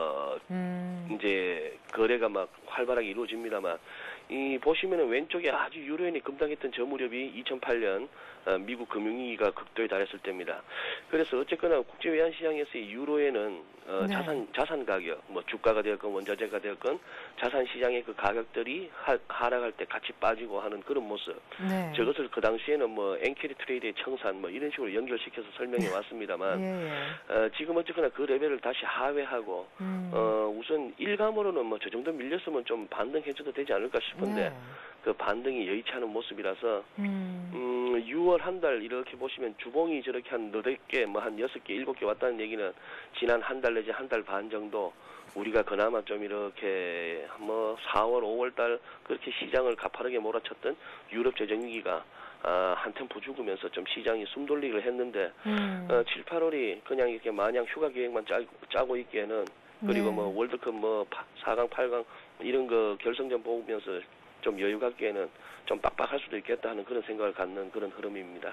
어 음. 이제 거래가 막 활발하게 이루어집니다만 이 보시면은 왼쪽에 아주 유로엔이 급등했던 저 무렵이 이천팔 년 어, 미국 금융위기가 극도에 달했을 때입니다. 그래서 어쨌거나 국제 외환 시장에서의 유로엔은 어, 네. 자산 자산 가격, 뭐 주가가 되었건 원자재가 되었건 자산 시장의 그 가격들이 하, 하락할 때 같이 빠지고 하는 그런 모습. 네. 저것을 그 당시에는 뭐 엔캐리 트레이드의 청산 뭐 이런 식으로 연결시켜서 설명해 왔습니다만 예, 예. 어, 지금 어쨌거나 그 레벨을 다시 하회하고 음. 어, 우선 일감으로는 뭐 저 정도 밀렸으면 좀 반등해줘도 되지 않을까 싶은데 네. 그 반등이 여의치 않은 모습이라서 음. 음, 유월 한 달 이렇게 보시면 주봉이 저렇게 한 너댓 개, 뭐 한 여섯 개, 일곱 개 왔다는 얘기는 지난 한 달 내지 한 달 반 정도 우리가 그나마 좀 이렇게 뭐 사월, 오월 달 그렇게 시장을 가파르게 몰아쳤던 유럽 재정위기가 아, 한템 부죽으면서 좀 시장이 숨돌리기를 했는데 음. 어, 칠, 팔월이 그냥 이렇게 마냥 휴가 계획만 짜, 짜고 있기에는 그리고 네. 뭐 월드컵 뭐 사 강, 팔 강 이런 거 결승전 보면서 좀 여유 갖기에는 좀 빡빡할 수도 있겠다 하는 그런 생각을 갖는 그런 흐름입니다.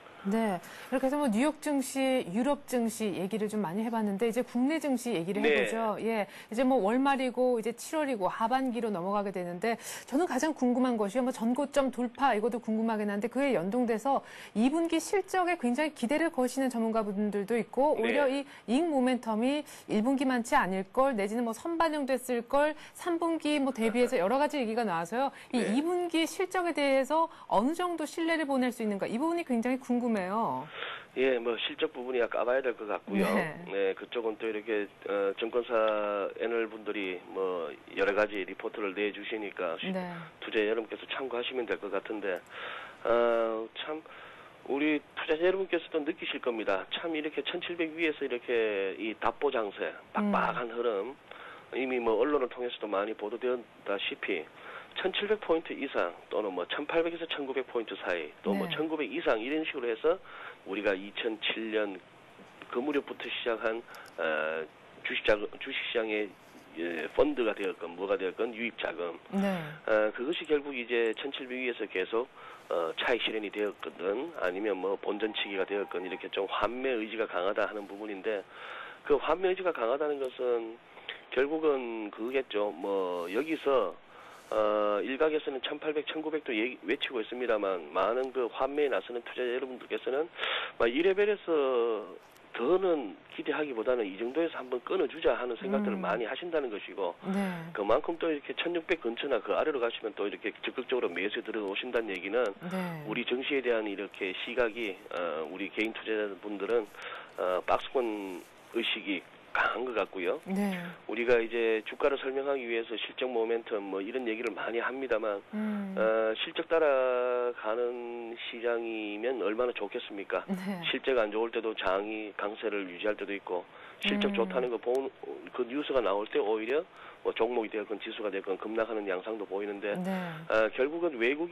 네. 이렇게 해서 뭐 뉴욕 증시, 유럽 증시 얘기를 좀 많이 해봤는데 이제 국내 증시 얘기를 네. 해보죠. 예. 이제 뭐 월말이고 이제 칠월이고 하반기로 넘어가게 되는데 저는 가장 궁금한 것이요. 뭐 전고점 돌파 이것도 궁금하긴 한데 그에 연동돼서 이 분기 실적에 굉장히 기대를 거시는 전문가분들도 있고 오히려 네. 이 이익 모멘텀이 일 분기만치 아닐 걸 내지는 뭐 선반영됐을 걸 삼 분기 뭐 대비해서 여러 가지 얘기가 나와서요. 이 네. 이 분기 실적에 대해서 어느 정도 신뢰를 보낼 수 있는가 이 부분이 굉장히 궁금해요. 예, 뭐 실적 부분이야 까봐야 될 것 같고요. 네. 네, 그쪽은 또 이렇게 어, 증권사 애널 분들이 뭐 여러 가지 리포트를 내주시니까 네. 투자 여러분께서 참고하시면 될 것 같은데 어, 참 우리 투자자 여러분께서도 느끼실 겁니다. 참 이렇게 천칠백 위에서 이렇게 이 답보 장세, 빡빡한 흐름 이미 뭐 언론을 통해서도 많이 보도되었다시피 천칠백 포인트 이상 또는 뭐 천팔백에서 천구백 포인트 사이 또 뭐 네. 천구백 이상 이런 식으로 해서 우리가 이천칠 년 그 무렵부터 시작한 어, 주식자 주식시장의 예, 펀드가 되었건 뭐가 되었건 유입 자금 네. 어, 그것이 결국 이제 천칠백 위에서 계속 어, 차익 실현이 되었거든 아니면 뭐 본전치기가 되었건 이렇게 좀 환매 의지가 강하다 하는 부분인데 그 환매 의지가 강하다는 것은 결국은 그거겠죠. 뭐 여기서 어, 일각에서는 천팔백, 천구백도 얘기, 외치고 있습니다만 많은 그 환매에 나서는 투자자 여러분들께서는 이 레벨에서 더는 기대하기보다는 이 정도에서 한번 끊어주자 하는 생각들을 음. 많이 하신다는 것이고 네. 그만큼 또 이렇게 천육백 근처나 그 아래로 가시면 또 이렇게 적극적으로 매수에 들어오신다는 얘기는 네. 우리 증시에 대한 이렇게 시각이 어, 우리 개인 투자자분들은 어, 박스권 의식이 강한 것 같고요. 네. 우리가 이제 주가를 설명하기 위해서 실적 모멘텀 뭐 이런 얘기를 많이 합니다만 음. 어, 실적 따라가는 시장이면 얼마나 좋겠습니까? 네. 실적 안 좋을 때도 장이 강세를 유지할 때도 있고 실적 음. 좋다는 거 보는 그 뉴스가 나올 때 오히려 뭐 종목이 되건 지수가 되건 급락하는 양상도 보이는데 네. 어, 결국은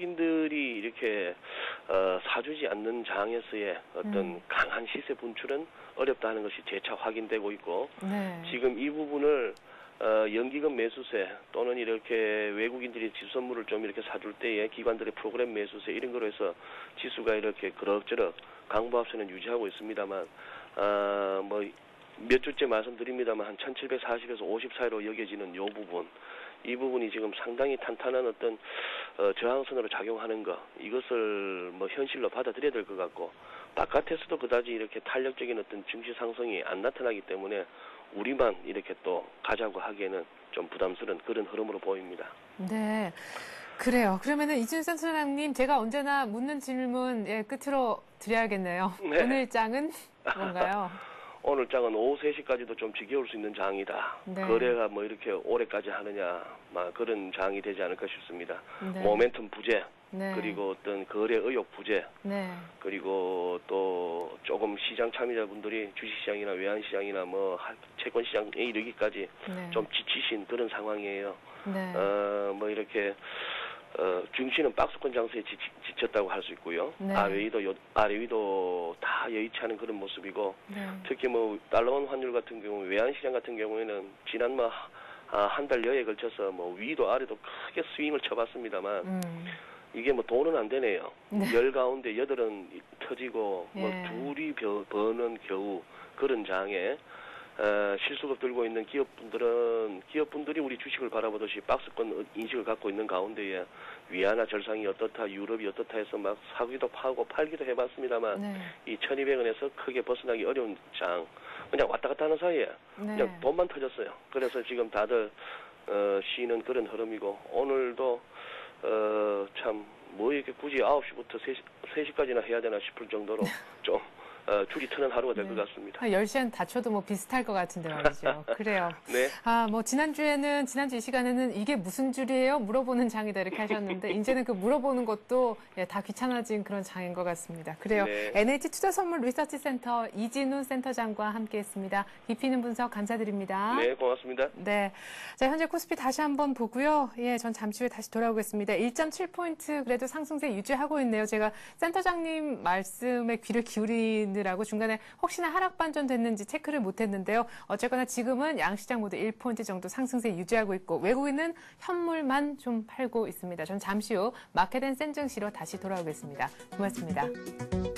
외국인들이 이렇게 어, 사주지 않는 장에서의 어떤 음. 강한 시세 분출은 어렵다 하는 것이 재차 확인되고 있고 네. 지금 이 부분을 어, 연기금 매수세 또는 이렇게 외국인들이 지수 선물을 좀 이렇게 사줄 때에 기관들의 프로그램 매수세 이런 거로 해서 지수가 이렇게 그럭저럭 강보합세는 유지하고 있습니다만 아, 뭐 몇 주째 말씀드립니다만 한 천칠백사십에서 오십 사이로 여겨지는 이 부분 이 부분이 지금 상당히 탄탄한 어떤 어, 저항선으로 작용하는 거 이것을 뭐 현실로 받아들여야 될 것 같고 바깥에서도 그다지 이렇게 탄력적인 어떤 증시 상승이 안 나타나기 때문에 우리만 이렇게 또 가자고 하기에는 좀 부담스러운 그런 흐름으로 보입니다. 네. 그래요. 그러면은 이준선 소장님, 제가 언제나 묻는 질문 예, 끝으로 드려야겠네요. 네. 오늘 장은 뭔가요? 오늘 장은 오후 세 시까지도 좀 지겨울 수 있는 장이다. 네. 거래가 뭐 이렇게 오래까지 하느냐, 막 그런 장이 되지 않을까 싶습니다. 네. 모멘텀 부재, 네. 그리고 어떤 거래 의욕 부재, 네. 그리고 또 조금 시장 참여자분들이 주식시장이나 외환시장이나 뭐 하- 채권시장에 이르기까지 네. 좀 지치신 그런 상황이에요. 네. 어, 뭐 이렇게 어, 증시는 박스권 장세에 지, 지쳤다고 할 수 있고요. 네. 아래 위도 요, 아래 위도 다 여의치 않은 그런 모습이고 네. 특히 뭐 달러원 환율 같은 경우 외환시장 같은 경우에는 지난 뭐 한 달 여에 걸쳐서 뭐 위도 아래도 크게 스윙을 쳐봤습니다만 음. 이게 뭐 돈은 안 되네요. 네. 열 가운데 여덟은 터지고 뭐 예. 둘이 벼, 버는 겨우 그런 장에 어, 실수급 들고 있는 기업분들은 기업분들이 우리 주식을 바라보듯이 박스권 인식을 갖고 있는 가운데에 위안화 절상이 어떻다 유럽이 어떻다 해서 막 사기도 파고 팔기도 해봤습니다만 네. 이 천이백 원에서 크게 벗어나기 어려운 장 그냥 왔다 갔다 하는 사이에 네. 그냥 돈만 터졌어요. 그래서 지금 다들 어, 쉬는 그런 흐름이고 오늘도 어, 참 뭐 이렇게 굳이 아홉 시부터 세 시, 세 시까지나 해야 되나 싶을 정도로 좀 어, 줄이 트는 하루가 될 것 네. 같습니다. 한 열 시엔 다쳐도 뭐 비슷할 것 같은데 말이죠. 그래요. 네. 아, 뭐, 지난주에는, 지난주 이 시간에는 이게 무슨 줄이에요? 물어보는 장이다. 이렇게 하셨는데, 이제는 그 물어보는 것도 예, 다 귀찮아진 그런 장인 것 같습니다. 그래요. 네. 엔에이치 투자선물 리서치 센터 이진우 센터장과 함께 했습니다. 깊이 있는 분석 감사드립니다. 네, 고맙습니다. 네. 자, 현재 코스피 다시 한번 보고요. 예, 전 잠시 후에 다시 돌아오겠습니다. 일 점 칠 포인트 그래도 상승세 유지하고 있네요. 제가 센터장님 말씀에 귀를 기울이느라고 중간에 혹시나 하락 반전 됐는지 체크를 못 했는데요. 어쨌거나 지금은 양시장 모두 일 포인트 정도 상승세 유지하고 있고 외국인은 현물만 좀 팔고 있습니다. 전 잠시 후 마켓앤 센 증시로 다시 돌아오겠습니다. 고맙습니다.